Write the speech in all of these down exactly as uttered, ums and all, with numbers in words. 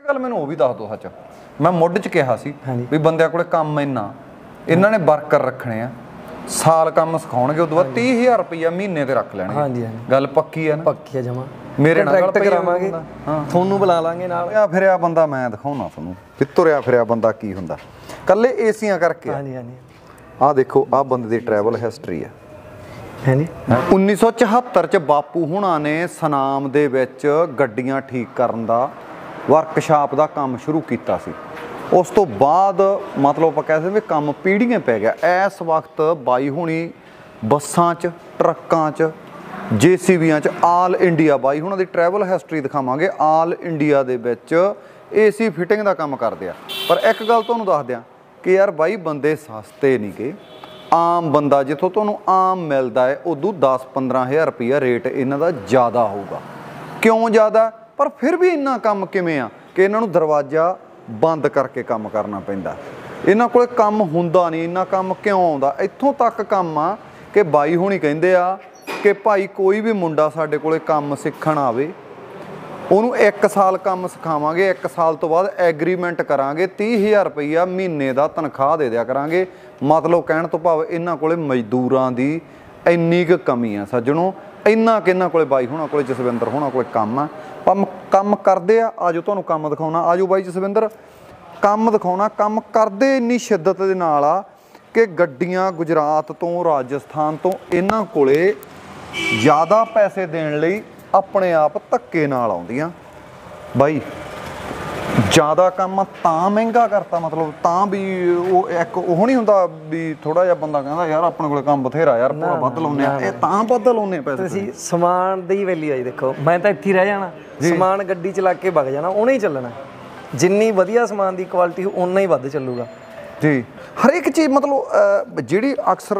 ਗੱਲ ਮੈਨੂੰ ਉਹ ਵੀ ਦੱਸ ਦੋ ਸੱਚ, ਮੈਂ ਮੁੱਢ 'ਚ ਕਿਹਾ ਸੀ ਵੀ ਬੰਦਿਆਂ ਕੋਲੇ ਕੰਮ ਇੰਨਾ, ਇਹਨਾਂ ਨੇ ਵਰਕਰ ਰੱਖਣੇ ਆ, ਸਾਲ ਕੰਮ ਸਿਖਾਉਣਗੇ, ਉਦੋਂ ਬਾਅਦ ਤੀਹ ਹਜ਼ਾਰ ਰੁਪਈਆ ਮਹੀਨੇ ਤੇ ਰੱਖ ਲੈਣਗੇ। ਹਾਂਜੀ ਹਾਂਜੀ ਗੱਲ ਪੱਕੀ ਆ ਨਾ? ਪੱਕੀ ਆ ਜਮਾ। ਮੇਰੇ ਨਾਲ ਗੱਲ ਕਰਾਵਾਂਗੇ, ਤੁਹਾਨੂੰ ਬੁਲਾ ਲਾਂਗੇ ਨਾਲ। ਆ ਫਿਰਿਆ ਬੰਦਾ ਮੈਂ ਦਿਖਾਉਣਾ ਤੁਹਾਨੂੰ ਵੀ ਤੁਰਿਆ ਫਿਰਿਆ ਬੰਦਾ ਕੀ ਹੁੰਦਾ, ਕੱਲੇ ਏਸੀਆਂ ਕਰਕੇ। ਹਾਂਜੀ ਹਾਂਜੀ ਆਹ ਦੇਖੋ, ਆਹ ਬੰਦੇ ਦੀ ਟਰੈਵਲ ਹਿਸਟਰੀ ਆ। ਹਾਂਜੀ ਉੱਨੀ ਸੌ ਚੁਹੱਤਰ 'ਚ ਬਾਪੂ ਹੁਣਾਂ ਨੇ ਸੁਨਾਮ ਦੇ ਵਿੱਚ ਗੱਡੀਆਂ ਠੀਕ ਕਰਨ ਦਾ ਵਰਕਸ਼ਾਪ ਦਾ ਕੰਮ ਸ਼ੁਰੂ ਕੀਤਾ ਸੀ। ਉਸ ਤੋਂ ਬਾਅਦ ਮਤਲਬ ਆਪਾਂ ਕਹਿ ਸਕਦੇ ਵੀ ਕੰਮ ਪੀੜ੍ਹੀਆਂ ਪੈ ਗਿਆ। ਇਸ ਵਕਤ ਬਾਈ ਹੁਣੀ ਬੱਸਾਂ 'ਚ, ਟਰੱਕਾਂ 'ਚ, ਜੇ ਸੀ ਬੀਆਂ 'ਚ, ਆਲ ਇੰਡੀਆ ਬਾਈ ਹੁਣਾਂ ਦੀ ਟਰੈਵਲ ਹਿਸਟਰੀ ਦਿਖਾਵਾਂਗੇ। ਆਲ ਇੰਡੀਆ ਦੇ ਵਿੱਚ ਏ ਸੀ ਫਿਟਿੰਗ ਦਾ ਕੰਮ ਕਰਦੇ ਆ। ਪਰ ਇੱਕ ਗੱਲ ਤੁਹਾਨੂੰ ਦੱਸ ਦਿਆਂ ਕਿ ਯਾਰ ਬਾਈ ਬੰਦੇ ਸਸਤੇ ਨਹੀਂ ਗੇ। ਆਮ ਬੰਦਾ ਜਿੱਥੋਂ ਤੁਹਾਨੂੰ ਆਮ ਮਿਲਦਾ ਹੈ ਉਦੋਂ ਦਸ ਪੰਦਰਾਂ ਹਜ਼ਾਰ ਰੁਪਈਆ ਰੇਟ ਇਹਨਾਂ ਦਾ ਜ਼ਿਆਦਾ ਹੋਊਗਾ। ਕਿਉਂ ਜ਼ਿਆਦਾ? ਪਰ ਫਿਰ ਵੀ ਇੰਨਾ ਕੰਮ ਕਿਵੇਂ ਆ ਕਿ ਇਹਨਾਂ ਨੂੰ ਦਰਵਾਜ਼ਾ ਬੰਦ ਕਰਕੇ ਕੰਮ ਕਰਨਾ ਪੈਂਦਾ। ਇਹਨਾਂ ਕੋਲੇ ਕੰਮ ਹੁੰਦਾ ਨਹੀਂ। ਇੰਨਾ ਕੰਮ ਕਿਉਂ ਆਉਂਦਾ? ਇੱਥੋਂ ਤੱਕ ਕੰਮ ਆ ਕਿ ਬਾਈ ਹੁਣੀ ਕਹਿੰਦੇ ਆ ਕਿ ਭਾਈ ਕੋਈ ਵੀ ਮੁੰਡਾ ਸਾਡੇ ਕੋਲੇ ਕੰਮ ਸਿੱਖਣ ਆਵੇ, ਉਹਨੂੰ ਇੱਕ ਸਾਲ ਕੰਮ ਸਿਖਾਵਾਂਗੇ, ਇੱਕ ਸਾਲ ਤੋਂ ਬਾਅਦ ਐਗਰੀਮੈਂਟ ਕਰਾਂਗੇ, ਤੀਹ ਹਜ਼ਾਰ ਰੁਪਈਆ ਮਹੀਨੇ ਦਾ ਤਨਖਾਹ ਦੇ ਦਿਆ ਕਰਾਂਗੇ। ਮਤਲਬ ਕਹਿਣ ਤੋਂ ਭਾਵ ਇਹਨਾਂ ਕੋਲੇ ਮਜ਼ਦੂਰਾਂ ਦੀ ਇੰਨੀ ਕੁ ਕਮੀ ਆ ਸੱਜਣੋ। ਇੰਨਾ ਕਿ ਇਹਨਾਂ ਕੋਲੇ ਬਾਈ ਹੁਣਾਂ ਕੋਲੇ, ਜਸਵਿੰਦਰ ਹੁਣਾਂ ਕੋਲੇ ਕੰਮ ਆ। ਕੰਮ ਕੰਮ ਕਰਦੇ ਆ। ਆਜੋ ਤੁਹਾਨੂੰ ਕੰਮ ਦਿਖਾਉਣਾ। ਆਜੋ ਬਾਈ ਜਸਵਿੰਦਰ, ਕੰਮ ਦਿਖਾਉਣਾ। ਕੰਮ ਕਰਦੇ ਇੰਨੀ ਸ਼ਿੱਦਤ ਦੇ ਨਾਲ ਆ ਕਿ ਗੱਡੀਆਂ ਗੁਜਰਾਤ ਤੋਂ, ਰਾਜਸਥਾਨ ਤੋਂ ਇਹਨਾਂ ਕੋਲੇ ਜ਼ਿਆਦਾ ਪੈਸੇ ਦੇਣ ਲਈ ਆਪਣੇ ਆਪ ਧੱਕੇ ਨਾਲ ਆਉਂਦੀਆਂ। ਬਾਈ ਜ਼ਿਆਦਾ ਕੰਮ ਤਾਂ ਮਹਿੰਗਾ ਕਰਤਾ, ਮਤਲਬ ਤਾਂ ਵੀ ਉਹ ਇੱਕ ਉਹ ਨਹੀਂ ਹੁੰਦਾ ਵੀ ਥੋੜਾ ਜਿਹਾ ਬੰਦਾ ਕਹਿੰਦਾ ਯਾਰ ਆਪਣੇ ਕੋਲੇ ਕੰਮ ਬਥੇਰਾ ਯਾਰ ਪੂਰਾ ਵੱਧ ਲਾਉਂਦੇ ਆ, ਇਹ ਤਾਂ ਵੱਧ ਲਾਉਂਦੇ ਪੈਸੇ। ਤੁਸੀਂ ਸਮਾਨ ਦੀ ਵੈਲਿਊ ਆਈ ਦੇਖੋ। ਮੈਂ ਤਾਂ ਇੱਥੇ ਰਹਿ ਜਾਣਾ, ਸਮਾਨ ਗੱਡੀ ਚਲਾ ਕੇ ਵਗ ਜਾਣਾ, ਉਹਨੇ ਹੀ ਚੱਲਣਾ। ਜਿੰਨੀ ਵਧੀਆ ਸਮਾਨ ਦੀ ਕੁਆਲਿਟੀ ਓਨਾ ਹੀ ਵੱਧ ਚੱਲੂਗਾ ਜੀ। ਹਰੇਕ ਚੀਜ਼ ਮਤਲਬ ਜਿਹੜੀ ਅਕਸਰ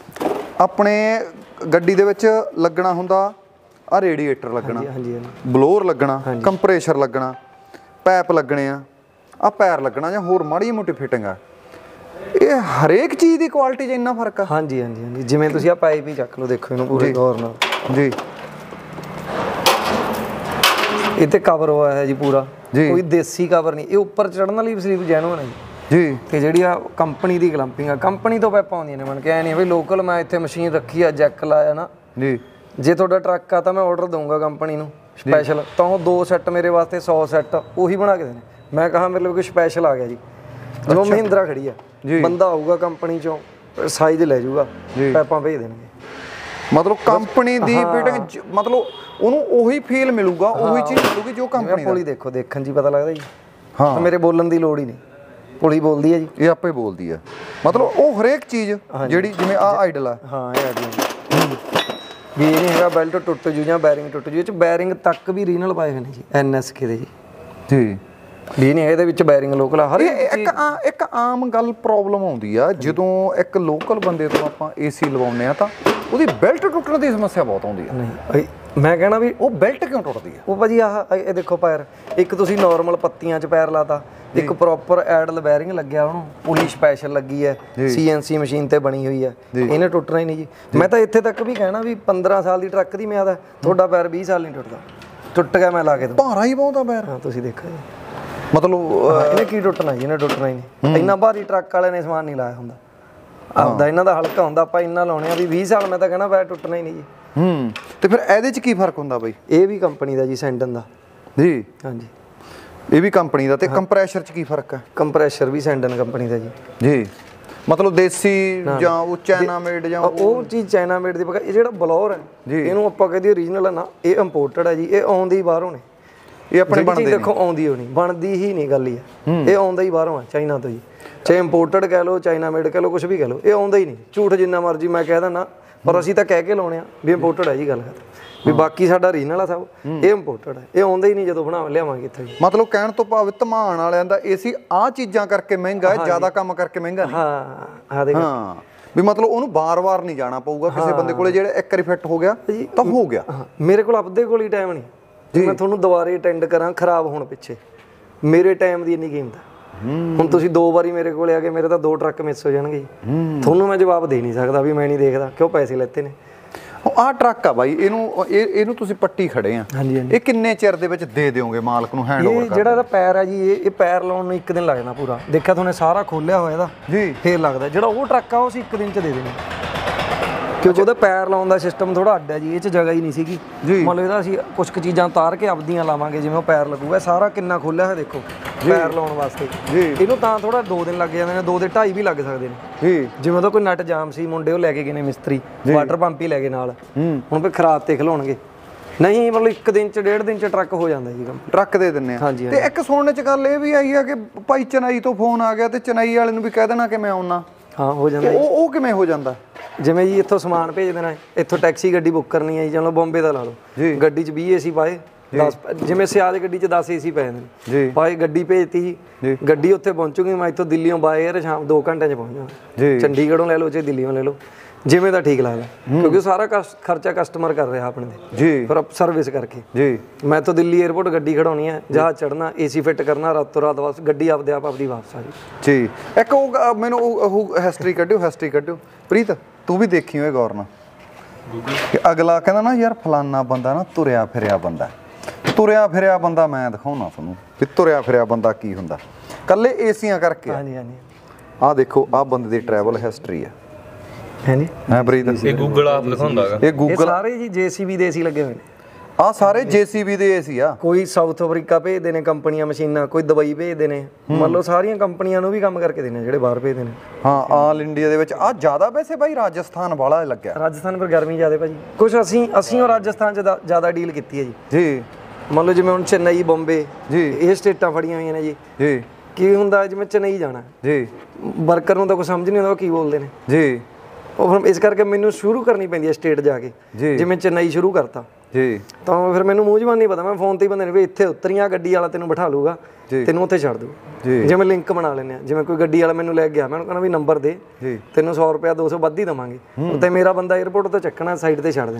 ਆਪਣੇ ਗੱਡੀ ਦੇ ਵਿੱਚ ਲੱਗਣਾ ਹੁੰਦਾ, ਆ ਰੇਡੀਏਟਰ ਲੱਗਣਾ, ਹਾਂਜੀ ਬਲੋਰ ਲੱਗਣਾ, ਕੰਪਰੈਸ਼ਰ ਲੱਗਣਾ, ਪੈਪ ਲੱਗਣੇ ਆ, ਆ ਪੈਰ ਲੱਗਣਾ ਜਾਂ ਹੋਰ ਮਾੜੀ ਮੋਟੀ ਫਿਟਿੰਗ ਆ, ਇਹ ਹਰੇਕ ਚੀਜ਼ ਦੀ ਕੁਆਲਿਟੀ 'ਚ ਇੰਨਾ ਫਰਕ ਆ। ਹਾਂਜੀ ਹਾਂਜੀ ਹਾਂਜੀ ਜਿਵੇਂ ਤੁਸੀਂ ਆ ਪਾਈਪ ਹੀ ਚੱਕ ਲਓ, ਦੇਖੋ ਇਹਨੂੰ ਪੂਰੇ ਗੌਰ ਨਾਲ ਜੀ। ਇਹ ਤੇ ਕਵਰ ਹੋਇਆ ਹੈ ਜੀ ਪੂਰਾ, ਕੋਈ ਦੇਸੀ ਕਵਰ ਨਹੀਂ। ਇਹ ਉੱਪਰ ਚੜਨ ਵਾਲੀ ਸਲੀਪ ਜੈਨੂਅਨ ਹੈ ਜੀ। ਤੇ ਜਿਹੜੀ ਆ ਕੰਪਨੀ ਦੀ ਕਲੰਪਿੰਗ ਆ, ਕੰਪਨੀ ਤੋਂ ਪੈਪਾਂ ਆਉਂਦੀਆਂ ਨੇ। ਮਨ ਕੇ ਐ ਨਹੀਂ ਬਈ ਲੋਕਲ ਮੈਂ ਇੱਥੇ ਮਸ਼ੀਨ ਰੱਖੀ ਆ, ਜੈਕ ਲਾਇਆ ਨਾ ਜੀ। ਜੇ ਤੁਹਾਡਾ ਟਰੱਕ ਆ ਤਾਂ ਮੈਂ ਆਰਡਰ ਦਊਂਗਾ ਕੰਪਨੀ ਨੂੰ ਸਪੈਸ਼ਲ, ਤਾਂ ਉਹ ਦੋ ਸੈੱਟ ਮੇਰੇ ਵਾਸਤੇ ਸੌ ਸੈੱਟ ਉਹੀ ਬਣਾ ਕੇ ਦੇਣੇ। ਮੈਂ ਕਹਾਂ ਮੇਰੇ ਲਈ ਕੋਈ ਸਪੈਸ਼ਲ ਆ ਗਿਆ ਜੀ, ਜਦੋਂ ਮਹਿੰਦਰਾ ਖੜੀ ਆ, ਬੰਦਾ ਆਊਗਾ ਕੰਪਨੀ ਚੋਂ, ਸਾਈਜ਼ ਲੈ ਜਾਊਗਾ, ਪੈਪਾਂ ਭੇਜ ਦੇਣਗੇ। ਮਤਲਬ ਕੰਪਨੀ ਦੀ ਫਿਟਿੰਗ, ਮਤਲਬ ਉਹਨੂੰ ਉਹੀ ਫੀਲ ਮਿਲੂਗਾ, ਉਹੀ ਚੀਜ਼ ਮਿਲੂਗੀ ਜੋ ਕੰਪਨੀ ਦਾ। ਪੁਲੀ ਦੇਖੋ, ਦੇਖਣ 'ਚ ਹੀ ਪਤਾ ਲੱਗਦਾ ਜੀ। ਹਾਂ, ਮੇਰੇ ਬੋਲਣ ਦੀ ਲੋੜ ਹੀ ਨਹੀਂ, ਪੁਲੀ ਬੋਲਦੀ ਹੈ ਜੀ। ਇਹ ਆਪੇ ਬੋਲਦੀ ਆ। ਮਤਲਬ ਉਹ ਹਰੇਕ ਚੀਜ਼ ਜਿਹੜੀ ਜਿਵੇਂ ਆ ਆਈਡਲ ਆ, ਹਾਂ ਇਹ ਆਈਡਲ ਵੀ ਇਹ ਨਹੀਂ ਹੈਗਾ ਬੈਲਟ ਟੁੱਟ ਜੂ ਜਾਂ ਬੈਰਿੰਗ ਟੁੱਟ ਜੂ। ਇਹ 'ਚ ਬੈਰਿੰਗ ਤੱਕ ਵੀ ਰੀਨਲ ਪਾਏ ਹੋਏ ਨੇ ਜੀ, ਐਨ ਐਸ ਕੇ ਦੇ ਜੀ ਜੀ। ਵੀ ਨਹੀਂ ਇਹਦੇ ਵਿੱਚ ਬੈਰਿੰਗ ਲੋਕਲ ਆ। ਹਰ ਇੱਕ ਇੱਕ ਆਮ ਗੱਲ ਪ੍ਰੋਬਲਮ ਆਉਂਦੀ ਆ ਜਦੋਂ ਇੱਕ ਲੋਕਲ ਬੰਦੇ ਤੋਂ ਆਪਾਂ ਏਸੀ ਲਵਾਉਂਦੇ ਆ ਤਾਂ ਉਹਦੀ ਬੈਲਟ ਟੁੱਟਣ ਦੀ ਸਮੱਸਿਆ ਬਹੁਤ ਆਉਂਦੀ ਆ। ਨਹੀਂ ਮੈਂ ਕਹਿਣਾ ਵੀ ਉਹ ਬੈਲਟ ਕਿਉਂ ਟੁੱਟਦੀ ਆ? ਉਹ ਭਾਜੀ ਆਹ ਇਹ ਦੇਖੋ ਪੈਰ, ਇੱਕ ਤੁਸੀਂ ਨੋਰਮਲ ਪੱਤੀਆਂ 'ਚ ਪੈਰ ਲਾਤਾ, ਇੱਕ ਪ੍ਰੋਪਰ ਐਡਲ ਬੈਰਿੰਗ ਲੱਗਿਆ, ਉਹਨੂੰ ਪੁਲੀ ਸਪੈਸ਼ਲ ਲੱਗੀ ਹੈ, ਸੀ ਐਨ ਸੀ ਮਸ਼ੀਨ ਤੇ ਬਣੀ ਹੋਈ ਹੈ, ਇਹਨੇ ਟੁੱਟਣਾ ਹੀ ਨਹੀਂ ਜੀ। ਮੈਂ ਤਾਂ ਇੱਥੇ ਤੱਕ ਵੀ ਕਹਿਣਾ ਵੀ ਪੰਦਰਾਂ ਸਾਲ ਦੀ ਟਰੱਕ ਦੀ ਮਿਆਦ ਹੈ, ਤੁਹਾਡਾ ਪੈਰ ਵੀਹ ਸਾਲ ਨਹੀਂ ਟੁੱਟਦਾ। ਟੁੱਟ ਗਿਆ ਮੈਂ ਲਾ ਕੇ ਭਾਰਾ ਹੀ ਬਹੁਤ ਆ ਪੈਰ। ਹਾਂ ਤੁਸੀਂ ਦੇਖੋ ਜੀ, ਮਤਲਬ ਇਹਨੇ ਕੀ ਟੁੱਟਣਾ ਜੀ, ਇਹਨੇ ਟੁੱਟਣਾ ਹੀ ਨਹੀਂ। ਇੰਨਾ ਭਾਰੀ ਟਰੱਕ ਵਾਲਿਆਂ ਨੇ ਸਮਾਨ ਨਹੀਂ ਲਾਇਆ ਹੁੰਦਾ, ਆਪਦਾ ਇਹਨਾਂ ਦਾ ਹਲਕਾ ਹੁੰਦਾ, ਆਪਾਂ ਇੰਨਾ ਲਾਉਣੇ ਆ ਵੀ ਵੀਹ ਸਾਲ ਮੈਂ ਤਾਂ ਕਹਿਣਾ ਪੈਰ ਟੁੱਟਣਾ ਹੀ ਨਹੀਂ ਜੀ। ਹੂੰ ਤੇ ਫਿਰ ਇਹਦੇ 'ਚ ਕੀ ਫਰਕ ਹੁੰਦਾ ਬਾਈ? ਇਹ ਵੀ ਕੰਪਨੀ ਦਾ ਜੀ, ਸੈਂਡਨ ਦਾ ਜੀ। ਹਾਂਜੀ ਇਹ ਵੀ ਕੰਪਨੀ ਦਾ। ਤੇ ਕੰਪਰੈਸ਼ਰ 'ਚ ਕੀ ਫਰਕ ਹੈ? ਕੰਪਰੈਸ਼ਰ ਵੀ ਸੈਂਡਨ ਕੰਪਨੀ ਦਾ ਜੀ। ਜੀ ਮਤਲਬ ਦੇਸੀ ਜਾਂ ਉਹ ਚਾਈਨਾ ਮੇਡ ਜਾਂ ਉਹ ਚੀਜ਼ ਚਾਈਨਾ ਮੇਡ ਦੀ। ਇਹ ਜਿਹੜਾ ਬਲੌਰ ਹੈ ਇਹਨੂੰ ਆਪਾਂ ਕਹਦੇ ਓਰੀਜਨਲ ਹੈ ਨਾ, ਇਹ ਇੰਪੋਰਟਡ ਹੈ ਜੀ। ਇਹ ਆਉਂਦੀ ਹੀ ਬਾਹਰੋਂ ਨੇ, ਇਹ ਆਪਣੇ ਬਣਦੀ ਦੇਖੋ ਆਉਂਦੀ ਹੋਣੀ, ਬਣਦੀ ਹੀ ਨਹੀਂ ਗੱਲ ਹੀ ਹੈ। ਇਹ ਆਉਂਦਾ ਹੀ ਬਾਹਰੋਂ ਆ, ਚਾਈਨਾ ਤੋਂ ਜੀ। ਚਾਹੇ ਇੰਪੋਰਟਡ ਕਹਿ ਲਓ, ਚਾਈਨਾ ਮੇਡ ਕਹਿ ਲਓ, ਕੁਛ ਵੀ ਕਹਿ ਲਓ, ਇਹ ਆਉਂਦਾ ਹੀ ਨਹੀਂ। ਝੂਠ ਜਿੰਨਾ ਮਰਜ਼ੀ ਮੈਂ ਕਹਿ ਦਿੰਦਾ, ਪਰ ਅਸੀਂ ਤਾਂ ਕਹਿ ਕੇ ਲਾਉਣੇ ਆ ਵੀ ਇੰਪੋਰਟਡ ਹੈ ਜੀ। ਗੱਲ ਕਰ ਵੀ ਬਾਕੀ ਸਾਡਾ ਓਰੀਜਨਲ ਆ ਸਭ, ਇਹ ਇੰਪੋਰਟਡ ਹੈ। ਇਹ ਆਉਂਦਾ ਹੀ ਨਹੀਂ, ਜਦੋਂ ਬਣਾ ਲਿਆਵਾਂਗੇ ਇੱਥੇ। ਮਤਲਬ ਕਹਿਣ ਤੋਂ ਭਾਵ ਧਮਾਨ ਵਾਲਿਆਂ ਦਾ ਏਸੀ ਆਹ ਚੀਜ਼ਾਂ ਕਰਕੇ ਮਹਿੰਗਾ ਹੈ, ਜ਼ਿਆਦਾ ਕੰਮ ਕਰਕੇ ਮਹਿੰਗਾ ਨਹੀਂ। ਹਾਂ ਹਾਂ ਵੀ ਮਤਲਬ ਉਹਨੂੰ ਵਾਰ-ਵਾਰ ਨਹੀਂ ਜਾਣਾ ਪਊਗਾ ਕਿਸੇ ਬੰਦੇ ਕੋਲੇ, ਜਿਹੜਾ ਇੱਕ ਵਾਰੀ ਫਿੱਟ ਹੋ ਗਿਆ ਤਾਂ ਹੋ ਗਿਆ। ਮੇਰੇ ਕੋਲ ਆਪਦੇ ਕੋਲ ਹੀ ਟਾਈਮ ਨਹੀਂ ਜੀ, ਮੈਂ ਤੁਹਾਨੂੰ ਦੁਬਾਰੇ ਅਟੈਂਡ ਕਰਾਂ ਖਰਾਬ ਹੋਣ ਪਿੱਛੇ। ਮੇਰੇ ਟਾਈਮ ਦੀ ਇੰਨੀ ਕੀਮਤ ਹੈ। ਹੁਣ ਤੁਸੀਂ ਦੋ ਵਾਰੀ ਮੇਰੇ ਕੋਲ ਆ ਕੇ, ਮੇਰੇ ਤਾਂ ਦੋ ਟਰੱਕ ਮਿਸ ਹੋ ਜਾਣਗੇ ਜੀ। ਤੁਹਾਨੂੰ ਮੈਂ ਜਵਾਬ ਦੇ ਨਹੀਂ ਸਕਦਾ ਵੀ ਮੈਂ ਨਹੀਂ ਦੇਖਦਾ, ਕਿਉਂ ਪੈਸੇ ਲੈਤੇ ਨੇ। ਆਹ ਟਰੱਕ ਆ ਬਾਈ, ਇਹਨੂੰ ਇਹ ਇਹਨੂੰ ਤੁਸੀਂ ਪੱਟੀ ਖੜੇ ਆ, ਹਾਂਜੀ ਹਾਂਜੀ। ਇਹ ਕਿੰਨੇ ਚਿਰ ਦੇ ਵਿੱਚ ਦੇ ਦਿਓਗੇ ਮਾਲਕ ਨੂੰ ਹੈਂਡਓਵਰ? ਇਹ ਜਿਹੜਾ ਇਹਦਾ ਪੈਰ ਆ ਜੀ, ਇਹ ਇਹ ਪੈਰ ਲਾਉਣ ਨੂੰ ਇੱਕ ਦਿਨ ਲੱਗ ਜਾਣਾ ਪੂਰਾ। ਦੇਖਿਆ ਤੁਹਾਨੂੰ ਸਾਰਾ ਖੋਲਿਆ ਹੋਇਆ ਇਹਦਾ ਜੀ, ਫੇਰ ਲੱਗਦਾ। ਜਿਹੜਾ ਉਹ ਟਰੱਕ ਆ ਉਹ ਅਸੀਂ ਇੱਕ ਦਿਨ ਚ ਦੇ ਦੇਣਾ, ਕਿਉਂਕਿ ਉਹਦਾ ਪੈਰ ਲਾਉਣ ਦਾ ਸਿਸਟਮ ਥੋੜਾ ਅੱਡ ਹੈ ਜੀ, ਇਹ ਚ ਜਗ੍ਹਾ ਹੀ ਨਹੀਂ ਸੀਗੀ। ਮੰਨ ਲਓ ਇਹਦਾ ਅਸੀਂ ਕੁਝ ਕੁ ਚੀਜ਼ਾਂ ਉਤਾਰ ਕੇ ਆਪਦੀਆਂ ਲਾਵਾਂਗੇ, ਜਿਵੇਂ ਉਹ ਪੈਰ ਲੱਗੂਗਾ। ਸਾਰਾ ਕਿੰਨਾ ਖੋਲਿਆ ਹੋਇਆ ਦੇਖੋ ਪੈਰ ਲਾਉਣ ਵਾਸਤੇ ਜੀ। ਇਹਨੂੰ ਤਾਂ ਥੋੜਾ ਦੋ ਦਿਨ ਲੱਗ ਜਾਂਦੇ ਨੇ, ਦੋ ਦੇ ਢਾਈ ਵੀ ਲੱਗ ਸਕਦੇ ਨੇ ਜੀ। ਜਿਵੇਂ ਉਹਦਾ ਕੋਈ ਨਟ ਜਾਮ ਸੀ, ਮੁੰਡੇ ਉਹ ਲੈ ਕੇ ਗਏ ਨੇ ਮਿਸਤਰੀ, ਵਾਟਰ ਪੰਪ ਹੀ ਲੈ ਗਏ ਨਾਲ, ਹੁਣ ਫਿਰ ਖਰਾਬ ਤੇ ਖਲਾਉਣਗੇ। ਨਹੀਂ ਮਤਲਬ ਇੱਕ ਦਿਨ ਚ ਡੇਢ ਦਿਨ ਚ ਟਰੱਕ ਹੋ ਜਾਂਦਾ ਜੀ ਕੰਮ, ਟਰੱਕ ਦੇ ਦਿੰਨੇ ਆ। ਹਾਂਜੀ। ਤੇ ਇੱਕ ਸੁਣਨ ਚ ਗੱਲ ਇਹ ਵੀ ਆਈ ਆ ਕਿ ਭਾਈ ਚੇਨਈ ਤੋਂ ਫੋਨ ਆ ਗਿਆ ਤੇ ਚੇਨਈ ਵਾਲੇ ਨੂੰ ਵੀ ਕਹਿ ਦੇਣਾ ਕਿ ਮੈਂ ਆਉਣਾ। ਹਾਂ ਹੋ ਜਾਂਦਾ। ਉਹ ਉਹ ਕਿਵੇਂ ਹੋ ਜਾਂਦਾ? ਜਿਵੇਂ ਜੀ ਇੱਥੋਂ ਸਮਾਨ ਭੇਜ ਦੇਣਾ, ਇੱਥੋਂ ਟੈਕਸੀ ਗੱਡੀ ਬੁੱਕ ਕਰਨੀ ਹੈ ਜੀ, ਚਲੋ ਬੰਬੇ ਦਾ ਲਾ ਲਓ, ਗੱਡੀ 'ਚ ਵੀਹ ਏਸੀ ਪਾਏ, ਦਸ ਜਿਵੇਂ ਸਿਆਜ ਗੱਡੀ 'ਚ ਦਸ ਏਸੀ ਪਏ ਨੇ ਪਾਏ, ਗੱਡੀ ਭੇਜਤੀ ਜੀ, ਗੱਡੀ ਉੱਥੇ ਪਹੁੰਚੂਗੀ। ਮੈਂ ਇੱਥੋਂ ਦਿੱਲੀੋਂ ਬਾਏ ਏਅਰ ਸ਼ਾਮ ਦੋ ਘੰਟਿਆਂ 'ਚ ਪਹੁੰਚ ਜਾਵਾਂ, ਚੰਡੀਗੜ੍ਹੋਂ ਲੈ ਲਓ ਚਾਹੇ ਦਿੱਲੀੋਂ ਲੈ ਲਓ, ਜਿਵੇਂ ਦਾ ਠੀਕ ਲੱਗਦਾ, ਕਿਉਂਕਿ ਸਾਰਾ ਖਰਚਾ ਕਸਟਮਰ ਕਰ ਰਿਹਾ ਆਪਣੇ ਤੇ ਜੀ, ਫਿਰ ਸਰਵਿਸ ਕਰਕੇ ਜੀ। ਮੈਂ ਤੋਂ ਦਿੱਲੀ 에ਅਰਪੋਰਟ ਗੱਡੀ ਖੜਾਉਣੀ ਹੈ, ਜਹਾਜ਼ ਚੜਨਾ, ਏਸੀ ਫਿੱਟ ਕਰਨਾ, ਰਾਤੋਂ ਰਾਤ ਬਸ ਗੱਡੀ ਆਪਦੇ ਆਪ ਆਪਦੀ ਵਾਪਸ ਆ ਜੀ ਜੀ। ਇੱਕ ਉਹ ਮੈਨੂੰ ਉਹ ਹਿਸਟਰੀ ਕੱਢਿਓ, ਹਿਸਟਰੀ ਕੱਢਿਓ ਪ੍ਰੀਤ, ਤੂੰ ਵੀ ਦੇਖੀ ਹੋਏ ਗੌਰ ਨਾਲ ਕਿ ਅਗਲਾ ਕਹਿੰਦਾ ਨਾ ਯਾਰ ਫਲਾਨਾ ਬੰਦਾ ਨਾ ਤੁਰਿਆ ਫਿਰਿਆ ਬੰਦਾ, ਤੁਰਿਆ ਫਿਰਿਆ ਬੰਦਾ ਮੈਂ ਦਿਖਾਉਣਾ ਤੁਹਾਨੂੰ ਕਿ ਤੁਰਿਆ ਫਿਰਿਆ ਬੰਦਾ ਕੀ ਹੁੰਦਾ, ਕੱਲੇ ਏਸੀਆਂ ਕਰਕੇ। ਹਾਂਜੀ ਹਾਂਜੀ। ਆਹ ਦੇਖੋ, ਆਹ ਬੰਦੇ ਦੀ ਟਰੈਵਲ ਹਿਸਟਰੀ ਆ। ਹਾਂਜੀ ਹੈ ਪ੍ਰੀਤ, ਇਹ ਗੂਗਲ ਆਪ ਦਿਖਾਉਂਦਾ ਹੈਗਾ। ਇਹ ਗੂਗਲ ਸਾਰੇ ਜੀ ਜੇਸੀਬੀ ਦੇ ਏਸੀ ਲੱਗੇ ਹੋਏ ਨੇ। ਆਹ ਸਾਰੇ ਜੇਸੀਬੀ ਦੇ ਏਸੀ ਆ। ਕੋਈ ਸਾਊਥ ਅਫਰੀਕਾ ਭੇਜਦੇ ਨੇ ਕੰਪਨੀਆਂ ਮਸ਼ੀਨਾਂ, ਕੋਈ ਦੁਬਈ ਭੇਜਦੇ ਨੇ, ਮੰਨ ਲਓ ਸਾਰੀਆਂ ਕੰਪਨੀਆਂ ਨੂੰ ਵੀ ਕੰਮ ਕਰਕੇ ਦੇਣੇ ਜਿਹੜੇ ਬਾਹਰ ਭੇਜਦੇ ਨੇ। ਹਾਂ, ਆਲ ਇੰਡੀਆ ਦੇ ਵਿੱਚ ਆ ਜ਼ਿਆਦਾ ਵੈਸੇ ਬਾਈ ਰਾਜਸਥਾਨ ਵਾਲਾ ਲੱਗਿਆ। ਰਾਜਸਥਾਨ ਪਰ ਗਰਮੀ ਜ਼ਿਆਦਾ ਭਾਜੀ, ਕੁਝ ਅਸੀਂ ਅਸੀਂ ਉਹ ਰਾਜਸਥਾਨ 'ਚ ਜ਼ਿਆਦਾ ਡੀਲ ਕੀਤੀ ਹੈ ਜੀ ਜੀ। ਮੰਨ ਲਓ ਜਿਵੇਂ ਹੁਣ ਚੇਨਈ, ਬੰਬੇ ਜੀ, ਇਹ ਸਟੇਟਾਂ ਫੜੀਆਂ ਹੋਈਆਂ ਨੇ ਜੀ ਜੀ। ਕੀ ਹੁੰਦਾ ਜਿਵੇਂ ਚੇਨਈ ਜਾਣਾ ਜੀ, ਵਰਕਰ ਨੂੰ ਤਾਂ ਕੁਝ ਸਮਝ ਨਹੀਂ ਆਉਂਦਾ ਉਹ ਕੀ ਬੋਲਦੇ ਨੇ ਜੀ, ਉਹ ਫਿਰ ਇਸ ਕਰਕੇ ਮੈਨੂੰ ਸ਼ੁਰੂ ਕਰਨੀ ਪੈਂਦੀ ਹੈ ਸਟੇਟ ਜਾ ਕੇ। ਜਿਵੇਂ ਚੇਨਈ ਸ਼ੁਰੂ ਕਰਤਾ ਜੀ, ਤਾਂ ਫਿਰ ਮੈਨੂੰ ਮੂੰਹ ਜ਼ਬਾਨ ਨਹੀਂ ਪਤਾ, ਮੈਂ ਫੋਨ ਤੇ ਹੀ ਬੰਦੇ ਨੇ ਵੀ ਇੱਥੇ ਉਤਰੀਆਂ, ਗੱਡੀ ਵਾਲਾ ਤੈਨੂੰ ਬਿਠਾ ਲੂਗਾ, ਤੈਨੂੰ ਉੱਥੇ ਛੱਡ ਦੂ। ਜਿਵੇਂ ਲਿੰਕ ਬਣਾ ਲੈਂਦੇ ਆ, ਜਿਵੇਂ ਕੋਈ ਗੱਡੀ ਵਾਲਾ ਮੈਨੂੰ ਲੈ ਗਿਆ, ਮੈਂ ਉਹਨੂੰ ਕਹਿੰਦਾ ਵੀ ਨੰਬਰ ਦੇ, ਤੈਨੂੰ ਸੌ ਰੁਪਇਆ ਦੋ ਸੌ ਵੱਧ ਹੀ ਦੇਵਾਂਗੇ, ਤੇ ਮੇਰਾ ਬੰਦਾ ਏਅਰਪੋਰਟ ਤੋਂ ਚੱਕਣਾ, ਸਾਈਡ ਤੇ ਛੱਡ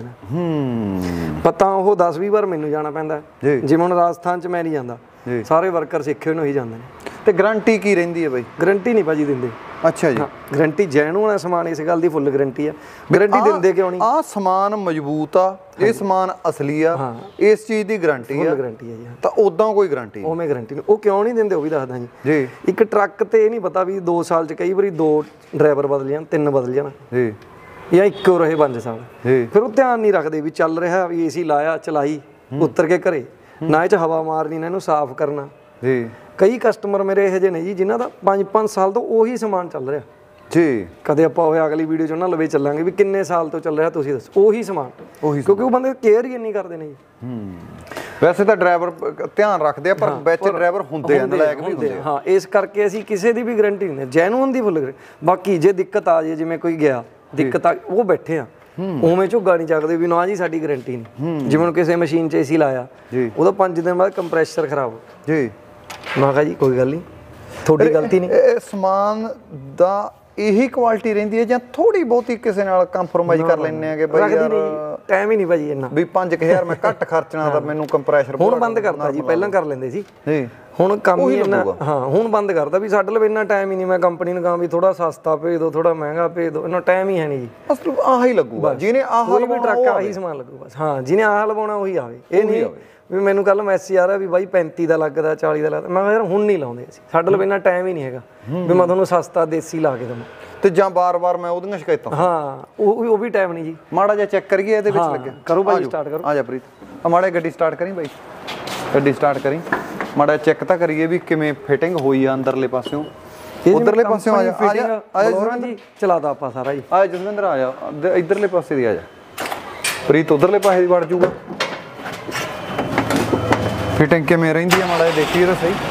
ਦੇਣਾ। ਪਤਾ ਉਹ ਦਸ ਵੀਹ ਵਾਰ ਮੈਨੂੰ ਜਾਣਾ ਪੈਂਦਾ। ਜਿਵੇਂ ਹੁਣ ਰਾਜਸਥਾਨ 'ਚ ਮੈਂ ਨਹੀਂ ਜਾਂਦਾ, ਸਾਰੇ ਵਰਕਰ ਸਿੱਖੇ ਹੋਏ ਨੂੰ ਹੀ ਜਾਂਦੇ ਨੇ। ਤੇ ਗਰੰਟੀ ਕੀ ਰਹਿੰਦੀ ਹੈ ਬਾਈ? ਗਰੰਟੀ ਨਹੀਂ ਭਾਜੀ ਦਿੰਦੇ। ਅੱਛਾ ਜੀ। ਗਰੰਟੀ ਜੈਨੂਅਨ ਹੈ ਸਮਾਨ, ਇਸ ਗੱਲ ਦੀ ਫੁੱਲ ਗਰੰਟੀ ਆ। ਗਰੰਟੀ ਦਿੰਦੇ ਕਿਉਂ ਨਹੀਂ? ਆਹ ਸਮਾਨ ਮਜ਼ਬੂਤ ਆ, ਇਹ ਸਮਾਨ ਅਸਲੀ ਆ, ਇਸ ਚੀਜ਼ ਦੀ ਗਰੰਟੀ ਆ। ਫੁੱਲ ਗਰੰਟੀ ਆ ਜੀ। ਤਾਂ ਉਦਾਂ ਕੋਈ ਗਰੰਟੀ? ਉਵੇਂ ਗਰੰਟੀ ਨਹੀਂ। ਉਹ ਕਿਉਂ ਨਹੀਂ ਦਿੰਦੇ ਉਹ ਵੀ ਦੱਸਦਾ ਜੀ ਜੀ। ਇੱਕ ਟਰੱਕ ਤੇ ਇਹ ਨਹੀਂ ਪਤਾ ਵੀ ਦੋ ਸਾਲ 'ਚ ਕਈ ਵਾਰੀ ਦੋ ਡਰਾਈਵਰ ਬਦਲ ਜਾਣ, ਤਿੰਨ ਬਦਲ ਜਾਣ ਜੀ, ਜਾਂ ਇੱਕੋ ਰਹੇ ਪੰਜ ਸਾਲ ਜੀ, ਫਿਰ ਉਹ ਧਿਆਨ ਨਹੀਂ ਰੱਖਦੇ ਵੀ ਚੱਲ ਰਿਹਾ, ਵੀ ਏਸੀ ਲਾਇਆ, ਚਲਾਈ, ਉਤਰ ਕੇ ਘਰੇ, ਨਾ ਇਹ 'ਚ ਹਵਾ ਮਾਰਨੀ, ਨਾ ਇਹਨੂੰ ਸਾਫ਼ ਕਰਨਾ ਜੀ। ਕਈ ਕਸਟਮਰ ਮੇਰੇ ਇਹੋ ਜਿਹੇ ਨੇ ਜੀ ਜਿਨ੍ਹਾਂ ਦਾ ਪੰਜ ਪੰਜ ਸਾਲ ਤੋਂ ਉਹੀ ਸਮਾਨ ਚੱਲ ਰਿਹਾ ਜੀ। ਕਦੇ ਆਪਾਂ ਉਹ ਅਗਲੀ ਵੀਡੀਓ 'ਚ ਉਹਨਾਂ ਲਵੇ ਚੱਲਾਂਗੇ ਵੀ ਕਿੰਨੇ ਸਾਲ ਤੋਂ ਚੱਲ ਰਿਹਾ, ਤੁਸੀਂ ਦੱਸੋ। ਉਹੀ ਸਮਾਨ, ਕਿਉਂਕਿ ਉਹ ਬੰਦੇ ਕੇਅਰ ਹੀ ਇੰਨੀ ਕਰਦੇ ਨੇ ਜੀ। ਹੂੰ, ਵੈਸੇ ਤਾਂ ਡਰਾਈਵਰ ਧਿਆਨ ਰੱਖਦੇ ਆ, ਪਰ ਵਿੱਚ ਡਰਾਈਵਰ ਹੁੰਦੇ ਆ, ਨਲਾਇਕ ਵੀ ਹੁੰਦੇ ਆ। ਹਾਂ, ਇਸ ਕਰਕੇ ਅਸੀਂ ਕਿਸੇ ਦੀ ਵੀ ਗਰੰਟੀ ਨਹੀਂ, ਜੈਨੂਅਨ ਦੀ ਫੁੱਲ ਗਰੰਟੀ। ਬਾਕੀ ਜੇ ਦਿੱਕਤ ਆ ਜੇ, ਜਿਵੇਂ ਕੋਈ ਗਿਆ ਦਿੱਕਤ ਆ, ਉਹ ਬੈਠੇ ਆ ਉਵੇਂ ਝੁੱਗਾ ਨਹੀਂ ਚੱਕਦੇ ਵੀ ਨਾ ਜੀ ਸਾਡੀ ਗਰੰਟੀ ਨਹੀਂ। ਜਿਵੇਂ ਹੁਣ ਕਿਸੇ ਮਸ਼ੀਨ 'ਚ ਏਸੀ ਲਾਇਆ, ਉਹਦਾ ਪੰਜ ਦਿਨ ਬਾਅਦ ਕੰਪਰੈਸ਼ਰ ਖਰਾਬ ਜੀ, ਮੈਂ ਕਿਹਾ ਜੀ ਕੋਈ ਗੱਲ ਨਹੀਂ, ਤੁਹਾਡੀ ਗਲਤੀ ਨਹੀਂ। ਇਹ ਸਮਾਨ ਦਾ ਇਹੀ ਕੁਆਲਿਟੀ ਰਹਿੰਦੀ ਹੈ ਜਾਂ ਥੋੜੀ ਬਹੁਤੀ ਕਿਸੇ ਨਾਲ ਕੰਪਰੋਮਾਈਜ਼ ਕਰ ਲੈਂਦੇ ਆ ਕਿ ਬਈ ਯਾਰ ਟਾਈਮ ਹੀ ਨਹੀਂ ਭਾਜੀ ਇੰਨਾ ਵੀ ਪੰਜ ਹਜ਼ਾਰ ਮੈਂ ਘੱਟ ਖਰਚਣਾ ਤਾਂ ਮੈਨੂੰ ਕੰਪਰੈਸ਼ਰ ਹੁਣ ਬੰਦ ਕਰਤਾ ਜੀ। ਪਹਿਲਾਂ ਕਰ ਲੈਂਦੇ ਸੀ ਜੀ, ਹੁਣ ਕੰਮ ਹੀ ਇੰਨਾ। ਹਾਂ, ਹੁਣ ਬੰਦ ਕਰਤਾ ਵੀ ਸਾਡੇ ਲਈ ਇੰਨਾ ਟਾਈਮ ਹੀ ਨਹੀਂ। ਮੈਂ ਕੰਪਨੀ ਨੂੰ ਕਹਾਂ ਵੀ ਥੋੜਾ ਸਸਤਾ ਭੇਜ ਦਿਓ, ਥੋੜਾ ਮਹਿੰਗਾ ਭੇਜ ਦਿਓ, ਇੰਨਾ ਟਾਈਮ ਹੀ ਹੈ ਨਹੀਂ ਜੀ। ਅਸਲ ਆਹ ਹੀ ਲੱਗੂਗਾ, ਜਿਹਨੇ ਆਹ ਲਵਾਉਣਾ ਟਰੱਕ ਆਹੀ ਸਮਾਨ ਲੱਗੂ ਬਸ। ਹਾਂ, ਜਿਹਨੇ ਆਹ ਲਵਾਉਣਾ ਉਹੀ ਆਵੇ। ਇਹ ਨਹੀਂ ਵੀ ਮੈਨੂੰ ਕੱਲ ਮੈਸੇਜ ਆ ਰਿਹਾ ਵੀ ਬਾਈ ਪੈਂਤੀ ਦਾ ਲੱਗਦਾ, ਚਾਲੀ ਦਾ ਲੱਗਦਾ। ਮੈਂ ਕਿਹਾ ਯਾਰ ਹੁਣ ਨਹੀਂ ਲਾਉਂਦੇ ਅਸੀਂ, ਸਾਡੇ ਲਈ ਇੰਨਾ ਟਾਈਮ ਹੀ ਨਹੀਂ ਹੈਗਾ ਵੀ ਮੈਂ ਤੁਹਾਨੂੰ ਸਸਤਾ ਦੇਸੀ ਲਾ ਕੇ ਦਵਾਂ ਤੇ ਜਾਂ ਬਾਰ-ਬਾਰ ਮੈਂ ਉਹਦੀਆਂ ਸ਼ਿਕਾਇਤਾਂ। ਹਾਂ, ਉਹ ਉਹ ਵੀ ਟਾਈਮ ਨਹੀਂ ਜੀ। ਮਾੜਾ ਜਿਹਾ ਚੈੱਕ ਕਰੀਏ ਇਹਦੇ ਵਿੱਚ ਲੱਗਿਆ। ਕਰੋ ਬਾਈ, ਸਟਾਰਟ ਕਰੋ। ਆ ਜਾ ਪ੍ਰੀਤ, ਆ ਮਾੜਾ ਗੱਡੀ ਸਟਾਰਟ ਕਰੀ ਬਾਈ, ਗੱਡੀ ਸਟਾਰਟ ਕਰੀ, ਮਾੜਾ ਚੈੱਕ ਤਾਂ ਕਰੀਏ ਵੀ ਕਿਵੇਂ ਫਿਟਿੰਗ ਹੋਈ ਆ ਅੰਦਰਲੇ ਪਾਸਿਓਂ। ਉਧਰਲੇ ਪਾਸਿਓਂ ਆ ਜਾ, ਆ ਜਾ ਆ ਜਾ ਜੀ, ਚਲਾਤਾ ਆਪਾਂ ਸਾਰਾ ਜੀ। ਆ ਜਸਵਿੰਦਰ ਆ ਜਾ, ਇਧਰਲੇ ਪਾਸੇ ਦੀ ਆ ਜਾ ਪ੍ਰੀਤ, ਉਧਰਲੇ ਪਾਸੇ ਦੀ ਵੜ ਜੂਗਾ। ਫਿਟਿੰਗ ਕਿਵੇਂ ਰਹਿੰਦੀ ਆ ਮਾੜਾ ਜਿਹਾ ਦੇਖੀਏ ਤਾਂ ਸਹੀ।